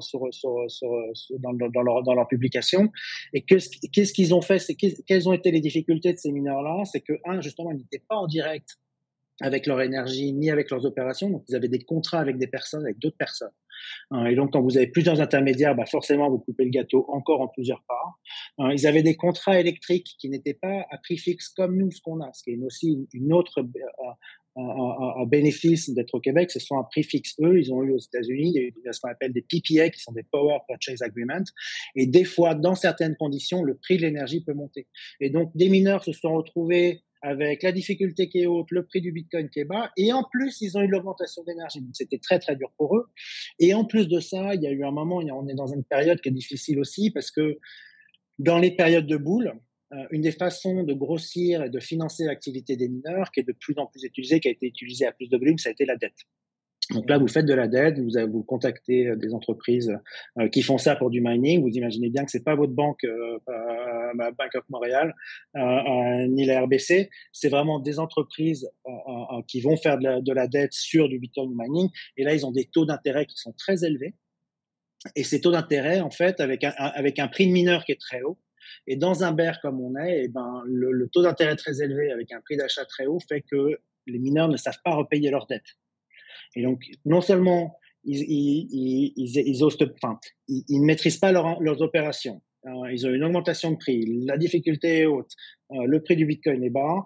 dans leur publication. Et qu'est-ce qu'ils ont fait? Quelles ont été les difficultés de ces mineurs-là? C'est que, justement, ils n'étaient pas en direct avec leur énergie ni avec leurs opérations. Donc, ils avaient des contrats avec des personnes, avec d'autres personnes. Et donc, quand vous avez plusieurs intermédiaires, forcément, vous coupez le gâteau encore en plusieurs parts. Ils avaient des contrats électriques qui n'étaient pas à prix fixe comme nous, ce qu'on a, ce qui est aussi une autre un bénéfice d'être au Québec. Ce sont un prix fixe. Eux, ils ont eu aux États-Unis ce qu'on appelle des PPA, qui sont des Power Purchase Agreements. Et des fois, dans certaines conditions, le prix de l'énergie peut monter. Et donc, des mineurs se sont retrouvés avec la difficulté qui est haute, le prix du Bitcoin qui est bas, et en plus, ils ont eu l'augmentation d'énergie. Donc, c'était très, très dur pour eux. Et en plus de ça, il y a eu un moment, on est dans une période qui est difficile aussi, parce que dans les périodes de boule, une des façons de grossir et de financer l'activité des mineurs, qui est de plus en plus utilisée, qui a été utilisée à plus de volume, ça a été la dette. Donc là, vous faites de la dette, vous contactez des entreprises qui font ça pour du mining. Vous imaginez bien que c'est pas votre banque, Bank of Montréal, ni la RBC. C'est vraiment des entreprises qui vont faire de la dette sur du Bitcoin mining. Et là, ils ont des taux d'intérêt qui sont très élevés. Et ces taux d'intérêt, en fait, avec un prix de mineur qui est très haut. Et dans un bear comme on est, le taux d'intérêt très élevé avec un prix d'achat très haut fait que les mineurs ne savent pas repayer leurs dettes. Et donc, non seulement ils ne maîtrisent pas leurs opérations, ils ont une augmentation de prix, la difficulté est haute, le prix du Bitcoin est bas,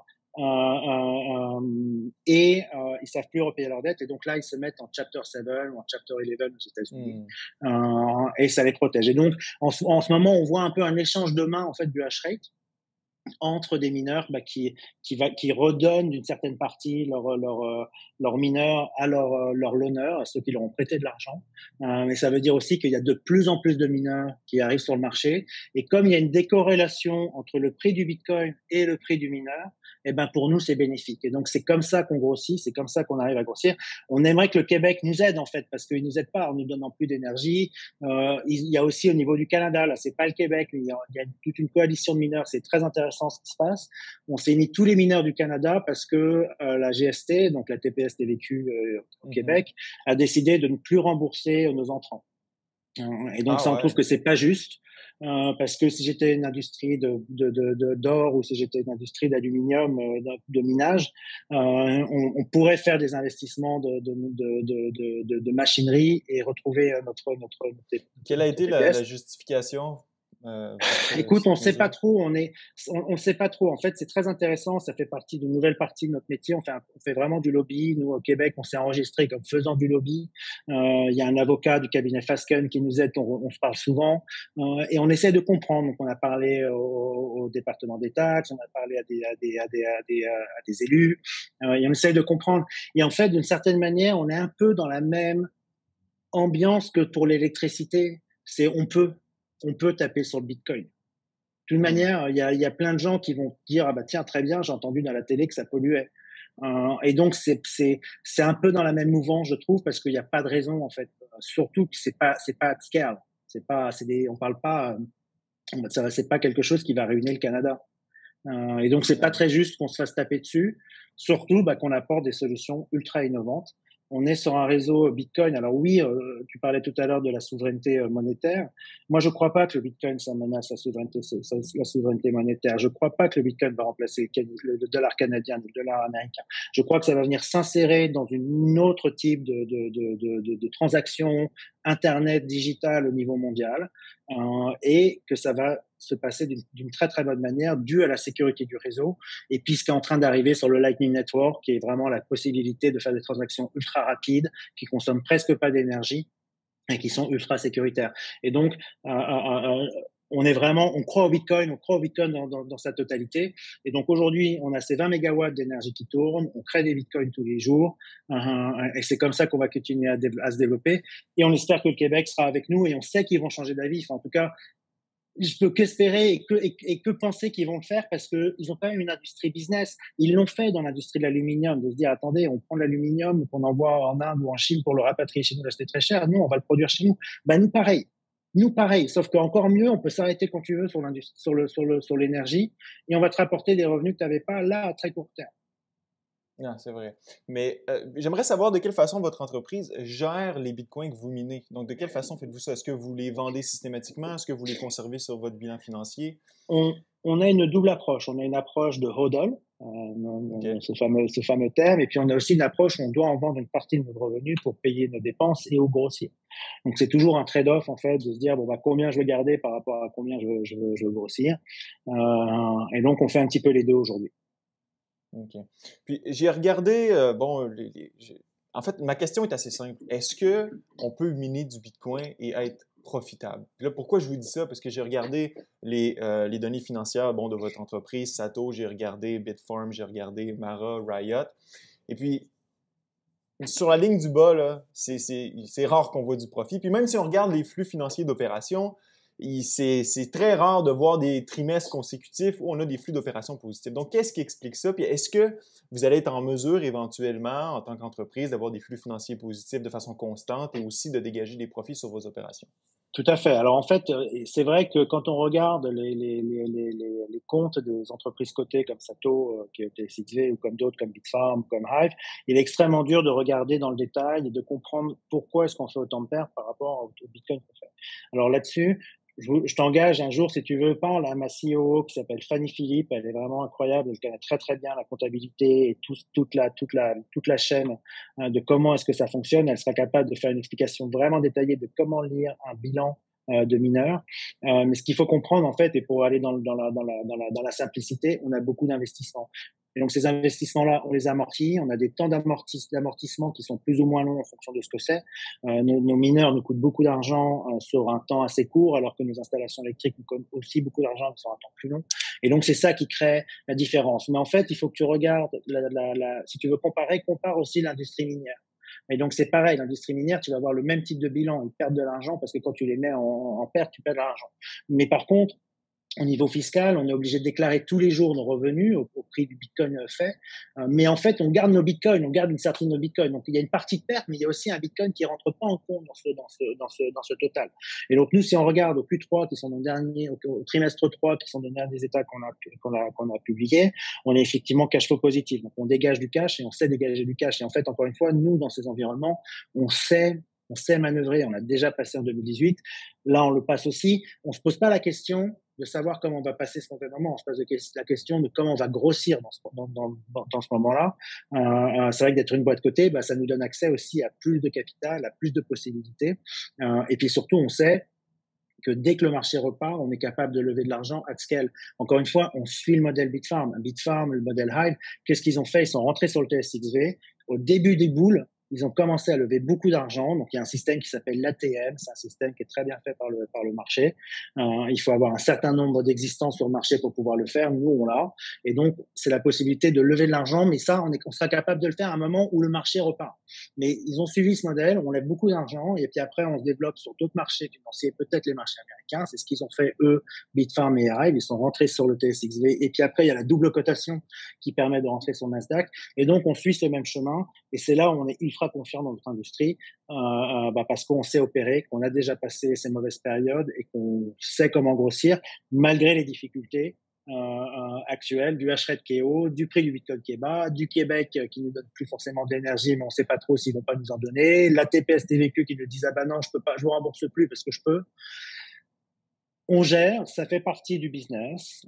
et ils savent plus repayer leurs dettes. Et donc là, ils se mettent en Chapter 7 ou en Chapter 11 aux États-Unis, et ça les protège. Et donc, en ce moment, on voit un peu un échange de mains en fait du hash rate entre des mineurs qui redonnent d'une certaine partie leur mineurs à leur loaner, à ceux qui leur ont prêté de l'argent. Mais ça veut dire aussi qu'il y a de plus en plus de mineurs qui arrivent sur le marché. Et comme il y a une décorrélation entre le prix du Bitcoin et le prix du mineur, pour nous, c'est bénéfique. Et donc, c'est comme ça qu'on grossit, c'est comme ça qu'on arrive à grossir. On aimerait que le Québec nous aide, en fait, parce qu'il nous aide pas en nous donnant plus d'énergie. Il y a aussi au niveau du Canada, là, c'est pas le Québec, mais il y a toute une coalition de mineurs. C'est très intéressant ce qui se passe. On s'est mis tous les mineurs du Canada parce que la GST, donc la TPS TVQ au Québec, a décidé de ne plus rembourser nos entrants. Et donc, on trouve que c'est pas juste. Parce que si j'étais une industrie d'or ou si j'étais une industrie d'aluminium, de minage, on pourrait faire des investissements de machinerie et retrouver notre Quelle a été la justification? Écoute, on sait pas trop. On sait pas trop. En fait, c'est très intéressant. Ça fait partie d'une nouvelle partie de notre métier. On fait vraiment du lobby. Nous, au Québec, on s'est enregistré comme faisant du lobby. Il y a un avocat du cabinet Fasken qui nous aide. On se parle souvent et on essaie de comprendre. Donc, on a parlé au département des taxes, on a parlé à des élus. Et on essaie de comprendre. Et en fait, d'une certaine manière, on est un peu dans la même ambiance que pour l'électricité. On peut taper sur le Bitcoin. De toute manière, il y a plein de gens qui vont dire ah bah tiens très bien, j'ai entendu dans la télé que ça polluait. Et donc c'est un peu dans la même mouvance, je trouve, parce qu'il n'y a pas de raison en fait. Surtout que c'est pas at scale. On parle pas. C'est pas quelque chose qui va ruiner le Canada. Et donc c'est pas très juste qu'on se fasse taper dessus. Surtout qu'on apporte des solutions ultra innovantes. On est sur un réseau Bitcoin. Alors oui, tu parlais tout à l'heure de la souveraineté monétaire. Moi, je ne crois pas que le Bitcoin, ça menace la souveraineté monétaire. Je ne crois pas que le Bitcoin va remplacer le dollar canadien, le dollar américain. Je crois que ça va venir s'insérer dans une autre type de transaction Internet, digital au niveau mondial, et que ça va se passer d'une très très bonne manière due à la sécurité du réseau et puis ce qui est en train d'arriver sur le Lightning Network qui est vraiment la possibilité de faire des transactions ultra rapides qui consomment presque pas d'énergie et qui sont ultra sécuritaires. Et donc on croit au Bitcoin dans sa totalité. Et donc aujourd'hui, on a ces 20 mégawatts d'énergie qui tournent, on crée des Bitcoins tous les jours, et c'est comme ça qu'on va continuer à se développer. Et on espère que le Québec sera avec nous, et on sait qu'ils vont changer d'avis. Enfin, en tout cas, je peux qu'espérer et que penser qu'ils vont le faire parce qu'ils ont quand même une industrie business. Ils l'ont fait dans l'industrie de l'aluminium, de se dire, attendez, on prend de l'aluminium qu'on envoie en Inde ou en Chine pour le rapatrier chez nous, l'acheter très cher. Nous, on va le produire chez nous. Ben, nous, pareil. Nous, pareil. Sauf qu'encore mieux, on peut s'arrêter quand tu veux sur l'énergie et on va te rapporter des revenus que tu n'avais pas là à très court terme. Non, c'est vrai. Mais j'aimerais savoir de quelle façon votre entreprise gère les bitcoins que vous minez. Donc, de quelle façon faites-vous ça? Est-ce que vous les vendez systématiquement? Est-ce que vous les conservez sur votre bilan financier? On a une double approche. On a une approche de hodl, OK. ce fameux terme, et puis on a aussi une approche où on doit en vendre une partie de notre revenu pour payer nos dépenses et au grossier. Donc c'est toujours un trade-off en fait de se dire bon bah combien je veux garder par rapport à combien je veux grossir. Et donc on fait un petit peu les deux aujourd'hui. OK. Puis j'ai regardé, bon, en fait, ma question est assez simple. Est-ce que on peut miner du Bitcoin et être profitable? Puis là, pourquoi je vous dis ça? Parce que j'ai regardé les données financières, bon, de votre entreprise, Sato, j'ai regardé Bitfarm, j'ai regardé Mara, Riot. Et puis, sur la ligne du bas, là, c'est rare qu'on voit du profit. Puis même si on regarde les flux financiers d'opération, c'est très rare de voir des trimestres consécutifs où on a des flux d'opérations positifs. Donc, qu'est-ce qui explique ça? Puis est-ce que vous allez être en mesure éventuellement, en tant qu'entreprise, d'avoir des flux financiers positifs de façon constante et aussi de dégager des profits sur vos opérations? Tout à fait. Alors en fait, c'est vrai que quand on regarde les comptes des entreprises cotées comme Sato, qui est TSXV, ou comme d'autres, comme Bitfarm, comme Hive, il est extrêmement dur de regarder dans le détail et de comprendre pourquoi est-ce qu'on fait autant de pertes par rapport au Bitcoin qu'on fait. Alors là-dessus, je t'engage un jour, si tu veux, parle à ma CEO qui s'appelle Fanny Philippe. Elle est vraiment incroyable. Elle connaît très très bien la comptabilité et toute la chaîne de comment est-ce que ça fonctionne. Elle sera capable de faire une explication vraiment détaillée de comment lire un bilan de mineurs. Mais ce qu'il faut comprendre, en fait, et pour aller dans la simplicité, on a beaucoup d'investissements. Et donc, ces investissements-là, on les amortit. On a des temps d'amortissement qui sont plus ou moins longs en fonction de ce que c'est. Nos mineurs nous coûtent beaucoup d'argent sur un temps assez court, alors que nos installations électriques nous coûtent aussi beaucoup d'argent sur un temps plus long. Et donc, c'est ça qui crée la différence. Mais en fait, il faut que tu regardes, si tu veux comparer, compare aussi l'industrie minière. Et donc, c'est pareil, l'industrie minière, tu vas avoir le même type de bilan. Ils perdent de l'argent parce que quand tu les mets en perte, tu perds de l'argent. Mais par contre, au niveau fiscal, on est obligé de déclarer tous les jours nos revenus au prix du Bitcoin fait. Mais en fait, on garde nos Bitcoins, on garde une certaine de nos Bitcoins. Donc, il y a une partie de perte, mais il y a aussi un Bitcoin qui rentre pas en compte dans ce total. Et donc, nous, si on regarde au Q3, qui sont nos derniers, au trimestre 3, qui sont nos derniers états qu'on a publiés, on est effectivement cash flow positif. Donc, on dégage du cash et on sait dégager du cash. Et en fait, encore une fois, nous, dans ces environnements, on sait manœuvrer. On l'a déjà passé en 2018. Là, on le passe aussi. On se pose pas la question de savoir comment on va passer spontanément. On se pose la question de comment on va grossir dans ce moment-là. C'est vrai que d'être une boîte cotée, bah, ça nous donne accès aussi à plus de capital, à plus de possibilités. Et puis surtout, on sait que dès que le marché repart, on est capable de lever de l'argent à scale. Encore une fois, on suit le modèle Bitfarm. Bitfarm, le modèle Hive, qu'est-ce qu'ils ont fait? Ils sont rentrés sur le TSXV. Au début des boules, ils ont commencé à lever beaucoup d'argent. Donc, il y a un système qui s'appelle l'ATM. C'est un système qui est très bien fait par le marché. Il faut avoir un certain nombre d'existences sur le marché pour pouvoir le faire. Nous, on l'a. Et donc, c'est la possibilité de lever de l'argent. Mais ça, on sera capable de le faire à un moment où le marché repart. Mais ils ont suivi ce modèle. On lève beaucoup d'argent. Et puis après, on se développe sur d'autres marchés financiers, peut-être les marchés américains. C'est ce qu'ils ont fait, eux, Bitfarm et Hive. Ils sont rentrés sur le TSXV. Et puis après, il y a la double cotation qui permet de rentrer sur Nasdaq. Et donc, on suit ce même chemin. Et c'est là où on est ultra confiant dans notre industrie, parce qu'on sait opérer, qu'on a déjà passé ces mauvaises périodes et qu'on sait comment grossir, malgré les difficultés actuelles du hash-rate qui est haut, du prix du Bitcoin qui est bas, du Québec qui nous donne plus forcément d'énergie, mais on sait pas trop s'ils vont pas nous en donner, la TPS TVQ qui nous disent ah bah non, je peux pas, je vous rembourse plus parce que je peux. On gère, ça fait partie du business.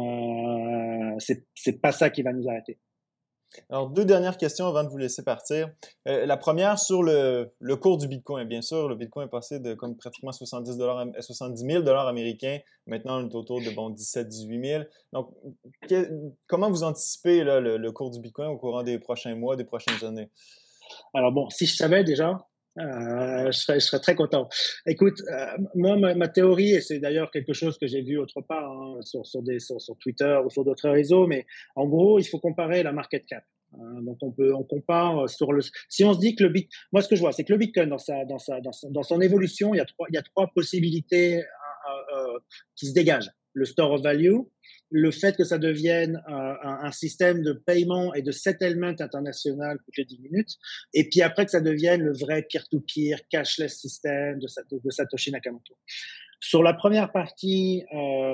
C'est pas ça qui va nous arrêter. Alors, deux dernières questions avant de vous laisser partir. La première sur le cours du Bitcoin. Bien sûr, le Bitcoin est passé de comme pratiquement 70 000 dollars américains. Maintenant, on est autour de bon, 17-18 000. Donc, comment vous anticipez là, le cours du Bitcoin au courant des prochains mois, des prochaines années? Alors bon, si je savais déjà, Je serais très content. Écoute, moi, ma théorie, et c'est d'ailleurs quelque chose que j'ai vu autre part, hein, sur Twitter ou sur d'autres réseaux, mais en gros, il faut comparer la market cap. Donc on compare sur le. Si on se dit que moi ce que je vois, c'est que le Bitcoin dans son évolution, il y a trois possibilités qui se dégagent. Le store of value, le fait que ça devienne un système de paiement et de settlement international toutes les 10 minutes, et puis après que ça devienne le vrai peer-to-peer, cashless system de Satoshi Nakamoto. Sur la première partie,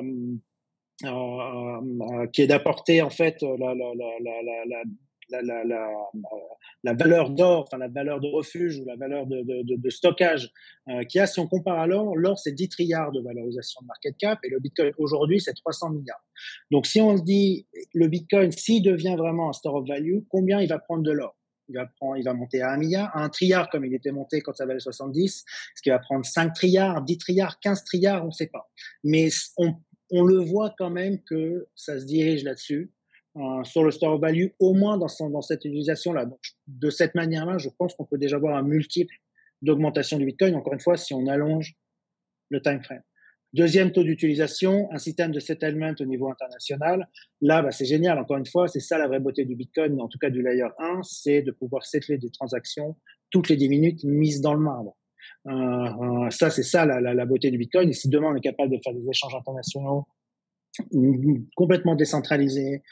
qui est d'apporter en fait la valeur d'or, enfin la valeur de refuge ou la valeur de stockage qu'il y a. Si on compare à l'or, c'est 10 trilliards de valorisation de market cap et le Bitcoin aujourd'hui, c'est 300 milliards. Donc si on se dit, le Bitcoin, s'il devient vraiment un store of value, combien il va prendre de l'or? Il va monter à 1 milliard, à 1 trilliard comme il était monté quand ça valait 70, est-ce qu'il va prendre 5 trilliards, 10 trilliards, 15 trilliards, on ne sait pas. Mais on le voit quand même que ça se dirige là-dessus, sur le store of value, au moins dans cette utilisation-là. Donc, de cette manière-là, je pense qu'on peut déjà voir un multiple d'augmentation du Bitcoin, encore une fois, si on allonge le time frame. Deuxième taux d'utilisation, un système de settlement au niveau international. Là, c'est génial. Encore une fois, c'est ça la vraie beauté du Bitcoin, en tout cas du layer 1, c'est de pouvoir settler des transactions toutes les 10 minutes mises dans le marbre. Ça, c'est ça la beauté du Bitcoin. Et si demain on est capable de faire des échanges internationaux complètement décentralisés,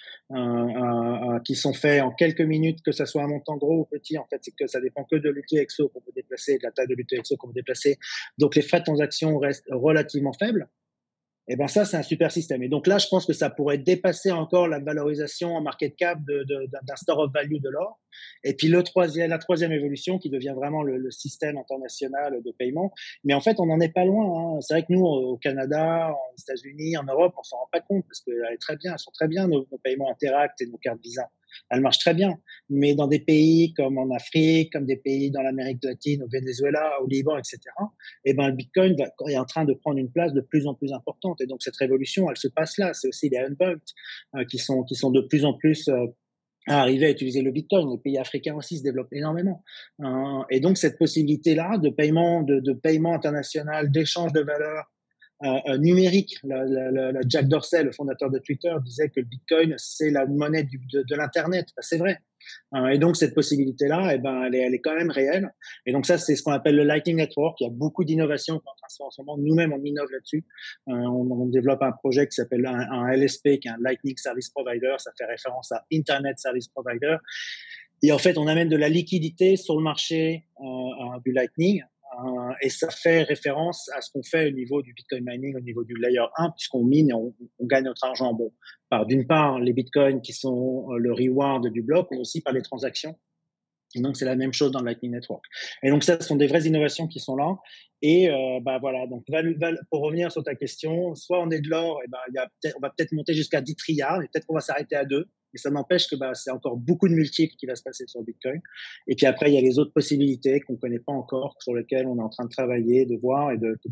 qui sont faits en quelques minutes, que ça soit un montant gros ou petit, en fait, c'est que ça dépend que de l'UTXO qu'on peut déplacer, de la taille de l'UTXO qu'on peut déplacer. Donc les frais de transaction restent relativement faibles. Et ben ça, c'est un super système. Et donc là, je pense que ça pourrait dépasser encore la valorisation en market cap d'un store of value de l'or. Et puis la troisième évolution qui devient vraiment le système international de paiement. Mais en fait, on n'en est pas loin. Hein. C'est vrai que nous, au Canada, aux États-Unis, en Europe, on s'en rend pas compte parce elles sont très bien nos paiements Interact et nos cartes Visa. Elles marchent très bien. Mais dans des pays comme en Afrique, comme des pays dans l'Amérique latine, au Venezuela, au Liban, etc., eh ben, le Bitcoin est en train de prendre une place de plus en plus importante. Et donc, cette révolution, elle se passe là. C'est aussi les unbanked qui sont de plus en plus à arriver à utiliser le Bitcoin. Les pays africains aussi se développent énormément. Et donc, cette possibilité-là de paiement international, d'échange de valeurs numérique. Jack Dorsey, le fondateur de Twitter, disait que le Bitcoin, c'est la monnaie de l'Internet. C'est vrai. Et donc, cette possibilité-là, eh ben, elle est quand même réelle. Et donc, ça, c'est ce qu'on appelle le Lightning Network. Il y a beaucoup d'innovations en ce moment. Nous-mêmes, on innove là-dessus. On développe un projet qui s'appelle un LSP, qui est un Lightning Service Provider. Ça fait référence à Internet Service Provider. Et en fait, on amène de la liquidité sur le marché du Lightning. Et ça fait référence à ce qu'on fait au niveau du Bitcoin mining, au niveau du layer 1, puisqu'on mine et on gagne notre argent. Bon, d'une part, les Bitcoins qui sont le reward du bloc, mais aussi par les transactions. Et donc, c'est la même chose dans le Lightning Network. Et donc, ça, ce sont des vraies innovations qui sont là. Et voilà, donc pour revenir sur ta question, soit on est de l'or, et on va peut-être monter jusqu'à 10 trilliards, et peut-être qu'on va s'arrêter à 2. Et ça n'empêche que c'est encore beaucoup de multiples qui va se passer sur Bitcoin. Et puis après, il y a les autres possibilités qu'on ne connaît pas encore, sur lesquelles on est en train de travailler, de voir et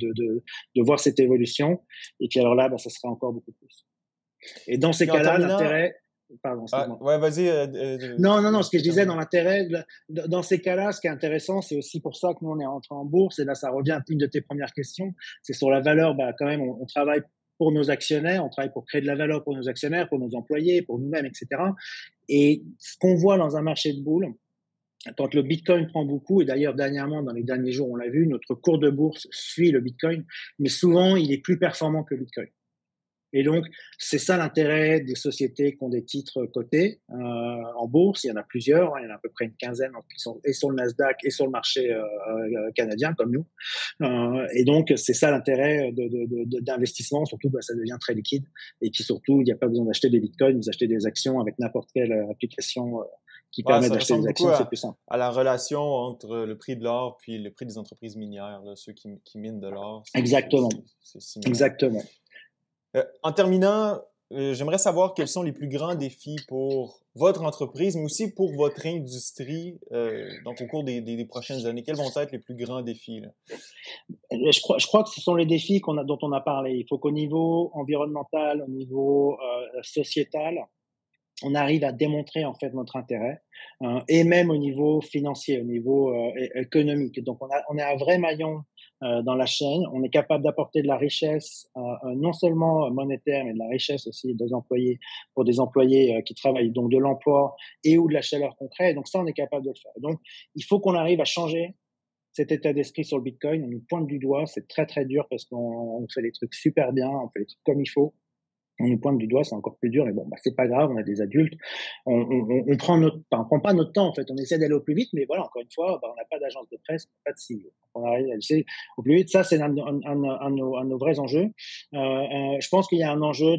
de voir cette évolution. Et puis alors là, ça sera encore beaucoup plus. Et dans ces cas-là, l'intérêt... Pardon, excuse-moi. Ouais, vas-y. Non, ce que je disais dans l'intérêt, dans ces cas-là, ce qui est intéressant, c'est aussi pour ça que nous, on est rentré en bourse, et là, ça revient à une de tes premières questions, c'est sur la valeur, quand même, on travaille pour nos actionnaires, on travaille pour créer de la valeur pour nos actionnaires, pour nos employés, pour nous-mêmes, etc. Et ce qu'on voit dans un marché de boules, quand le Bitcoin prend beaucoup, et d'ailleurs, dernièrement, dans les derniers jours, on l'a vu, notre cours de bourse suit le Bitcoin, mais souvent, il est plus performant que le Bitcoin. Et donc, c'est ça l'intérêt des sociétés qui ont des titres cotés en bourse. Il y en a plusieurs, il y en a à peu près une quinzaine qui sont et sur le Nasdaq et sur le marché canadien comme nous. Et donc, c'est ça l'intérêt d'investissement. Surtout, ça devient très liquide. Et puis surtout, il n'y a pas besoin d'acheter des bitcoins, vous achetez des actions avec n'importe quelle application qui permet d'acheter des actions, c'est plus simple. À la relation entre le prix de l'or puis le prix des entreprises minières, là, ceux qui minent de l'or. Exactement. C'est similaire. Exactement. En terminant, j'aimerais savoir quels sont les plus grands défis pour votre entreprise, mais aussi pour votre industrie, donc au cours des prochaines années. Quels vont être les plus grands défis, là? Je crois que ce sont les défis dont on a parlé. Il faut qu'au niveau environnemental, au niveau sociétal, on arrive à démontrer en fait notre intérêt et même au niveau financier, au niveau économique. Donc on est un vrai maillon dans la chaîne. On est capable d'apporter de la richesse, non seulement monétaire, mais de la richesse aussi des employés pour des employés qui travaillent, donc de l'emploi et ou de la chaleur concrète. Donc ça, on est capable de le faire. Donc il faut qu'on arrive à changer cet état d'esprit sur le Bitcoin. On nous pointe du doigt, c'est très très dur parce qu'on fait des trucs super bien, on fait des trucs comme il faut. On nous pointe du doigt, c'est encore plus dur, mais bon, bah, c'est pas grave, on a des adultes. On prend on prend pas notre temps, en fait. On essaie d'aller au plus vite, mais voilà, encore une fois, bah, on n'a pas d'agence de presse, pas de CEO. On arrive à aller au plus vite. Ça, c'est un de nos vrais enjeux. Je pense qu'il y a un enjeu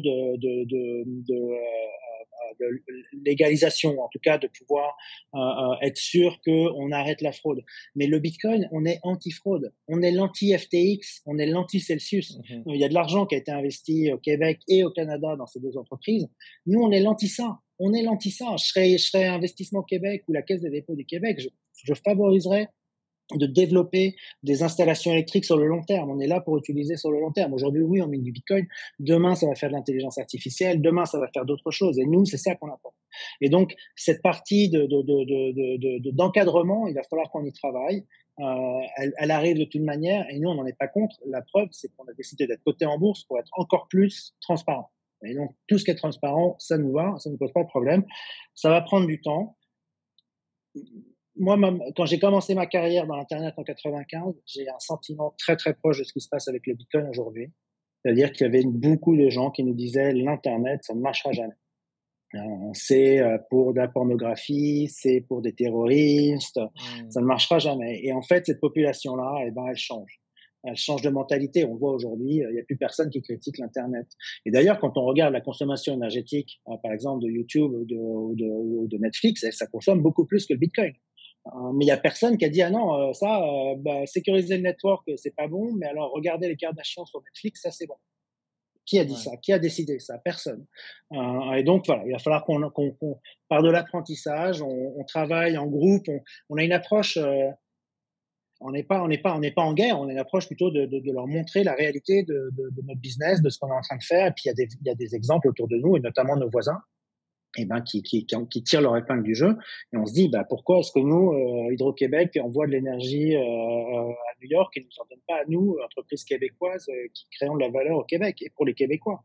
de légalisation, en tout cas de pouvoir être sûr qu'on arrête la fraude. Mais le Bitcoin, on est anti-fraude, on est l'anti-FTX, on est l'anti-Celsius. Mhm. Il y a de l'argent qui a été investi au Québec et au Canada dans ces deux entreprises. Nous, on est l'anti-ça. On est l'anti-ça. Je serais Investissement Québec ou la Caisse des dépôts du Québec, je favoriserais de développer des installations électriques sur le long terme. On est là pour utiliser sur le long terme. Aujourd'hui, oui, on mine du Bitcoin. Demain, ça va faire de l'intelligence artificielle. Demain, ça va faire d'autres choses. Et nous, c'est ça qu'on apporte. Et donc, cette partie d'encadrement, il va falloir qu'on y travaille. Elle arrive de toute manière. Et nous, on n'en est pas contre. La preuve, c'est qu'on a décidé d'être coté en bourse pour être encore plus transparent. Et donc, tout ce qui est transparent, ça nous va. Ça ne pose pas de problème. Ça va prendre du temps. Moi, quand j'ai commencé ma carrière dans l'Internet en 95, j'ai un sentiment très, très proche de ce qui se passe avec le Bitcoin aujourd'hui. C'est-à-dire qu'il y avait beaucoup de gens qui nous disaient l'Internet, ça ne marchera jamais. C'est pour de la pornographie, c'est pour des terroristes, ça ne marchera jamais. Et en fait, cette population-là, eh ben, elle change. Elle change de mentalité. On voit aujourd'hui, il n'y a plus personne qui critique l'Internet. Et d'ailleurs, quand on regarde la consommation énergétique, par exemple, de YouTube ou de Netflix, ça consomme beaucoup plus que le Bitcoin. Mais il n'y a personne qui a dit ah non sécuriser le network c'est pas bon, mais alors regarder les Kardashians sur Netflix ça c'est bon. Qui a dit ça? Qui a décidé ça? Personne. Et donc voilà, il va falloir qu'on part de l'apprentissage, on travaille en groupe, on a une approche. On n'est pas en guerre, on a une approche plutôt de leur montrer la réalité de notre business, de ce qu'on est en train de faire. Et puis il y a des exemples autour de nous et notamment nos voisins eh ben, qui tirent leur épingle du jeu. Et on se dit, bah, pourquoi est-ce que nous, Hydro-Québec, envoie de l'énergie à New York et ne nous en donne pas à nous, entreprises québécoises, qui créons de la valeur au Québec et pour les Québécois.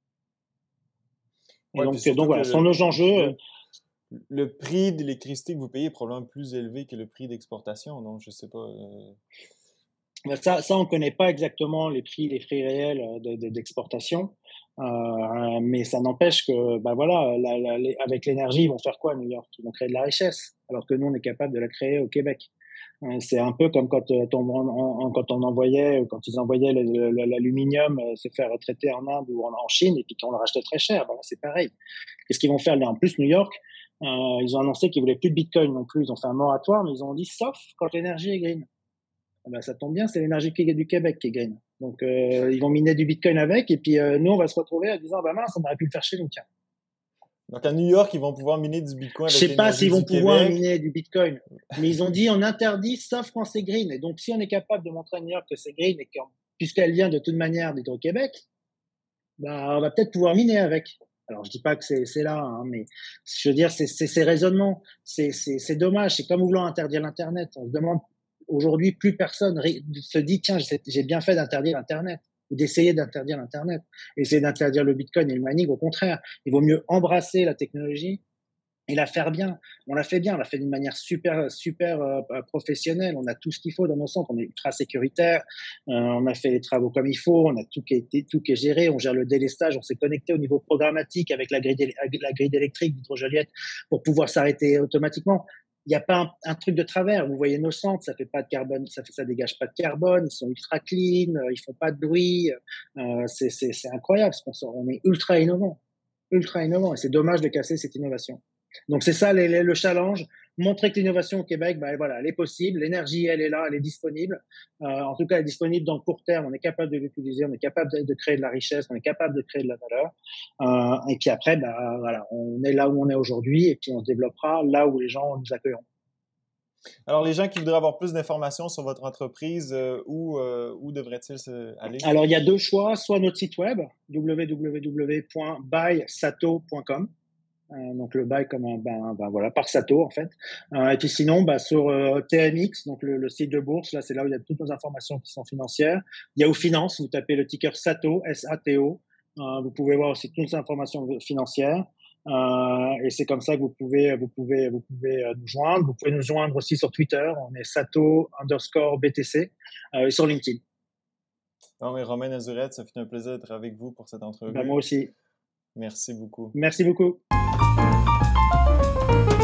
Et Ouais, puis surtout donc que voilà, ce sont nos enjeux. le prix de l'électricité que vous payez est probablement plus élevé que le prix d'exportation, donc je sais pas. Ça, on connaît pas exactement les prix réels d'exportation. Mais ça n'empêche que, bah voilà, avec l'énergie, ils vont faire quoi à New York? Ils vont créer de la richesse, alors que nous, on est capable de la créer au Québec. C'est un peu comme quand quand ils envoyaient l'aluminium se faire traiter en Inde ou en Chine et puis qu'on le rachetait très cher. Ben là, c'est pareil. Qu'est-ce qu'ils vont faire là? En plus, New York, ils ont annoncé qu'ils voulaient plus de Bitcoin non plus. Ils ont fait un moratoire, mais ils ont dit sauf quand l'énergie est green. Ben, ça tombe bien, c'est l'énergie du Québec qui est green. Donc, ils vont miner du Bitcoin avec, et puis nous, on va se retrouver en disant, bah mince, on aurait pu le faire chez nous, tiens. Donc à New York, ils vont pouvoir miner du Bitcoin Je avec sais pas l'énergie s'ils vont du pouvoir Québec. miner du Bitcoin, mais ils ont dit on interdit sauf quand c'est green. Et donc si on est capable de montrer à New York que c'est green et puisqu'elle vient de toute manière d'Hydro-Québec, bah on va peut-être pouvoir miner avec. Alors je dis pas que c'est là, hein, mais je veux dire c'est ces raisonnements, c'est dommage. C'est comme vouloir interdire l'internet. On se demande aujourd'hui plus personne se dit tiens j'ai bien fait d'interdire l'internet ou d'essayer d'interdire l'internet, essayer d'interdire le Bitcoin et le mining. Au contraire, il vaut mieux embrasser la technologie et la faire bien. On l'a fait bien, on l'a fait d'une manière super professionnelle. On a tout ce qu'il faut dans nos centres, on est ultra sécuritaire, on a fait les travaux comme il faut, on a tout qui est géré, on gère le délestage, on s'est connecté au niveau programmatique avec la grille électrique d'Hydrojoliette pour pouvoir s'arrêter automatiquement. Il n'y a pas un truc de travers. Vous voyez nos centres, ça fait pas de carbone, ça dégage pas de carbone, ils sont ultra clean, ils font pas de bruit. C'est incroyable, on est ultra innovant, et c'est dommage de casser cette innovation. Donc c'est ça le challenge, montrer que l'innovation au Québec, ben voilà, elle est possible, l'énergie elle est là, elle est disponible. En tout cas, elle est disponible dans le court terme. On est capable de l'utiliser, on est capable de créer de la richesse, on est capable de créer de la valeur. Et puis après, ben voilà, on est là où on est aujourd'hui, et puis on se développera là où les gens nous accueilleront. Alors les gens qui voudraient avoir plus d'informations sur votre entreprise, où devraient-ils aller? Alors il y a deux choix, soit notre site web www.bysato.com. donc le buy comme un, voilà, par Sato en fait. Et puis sinon, sur TMX, donc le site de bourse, là c'est là où il y a toutes nos informations qui sont financières. Yahoo Finance, vous tapez le ticker Sato, S-A-T-O. Vous pouvez voir aussi toutes les informations financières. Et c'est comme ça que vous pouvez nous joindre. Vous pouvez nous joindre aussi sur Twitter. On est Sato_BTC et sur LinkedIn. Non, mais Romain Nazareth, ça fait un plaisir d'être avec vous pour cette entrevue. Moi aussi. Merci beaucoup. Merci beaucoup.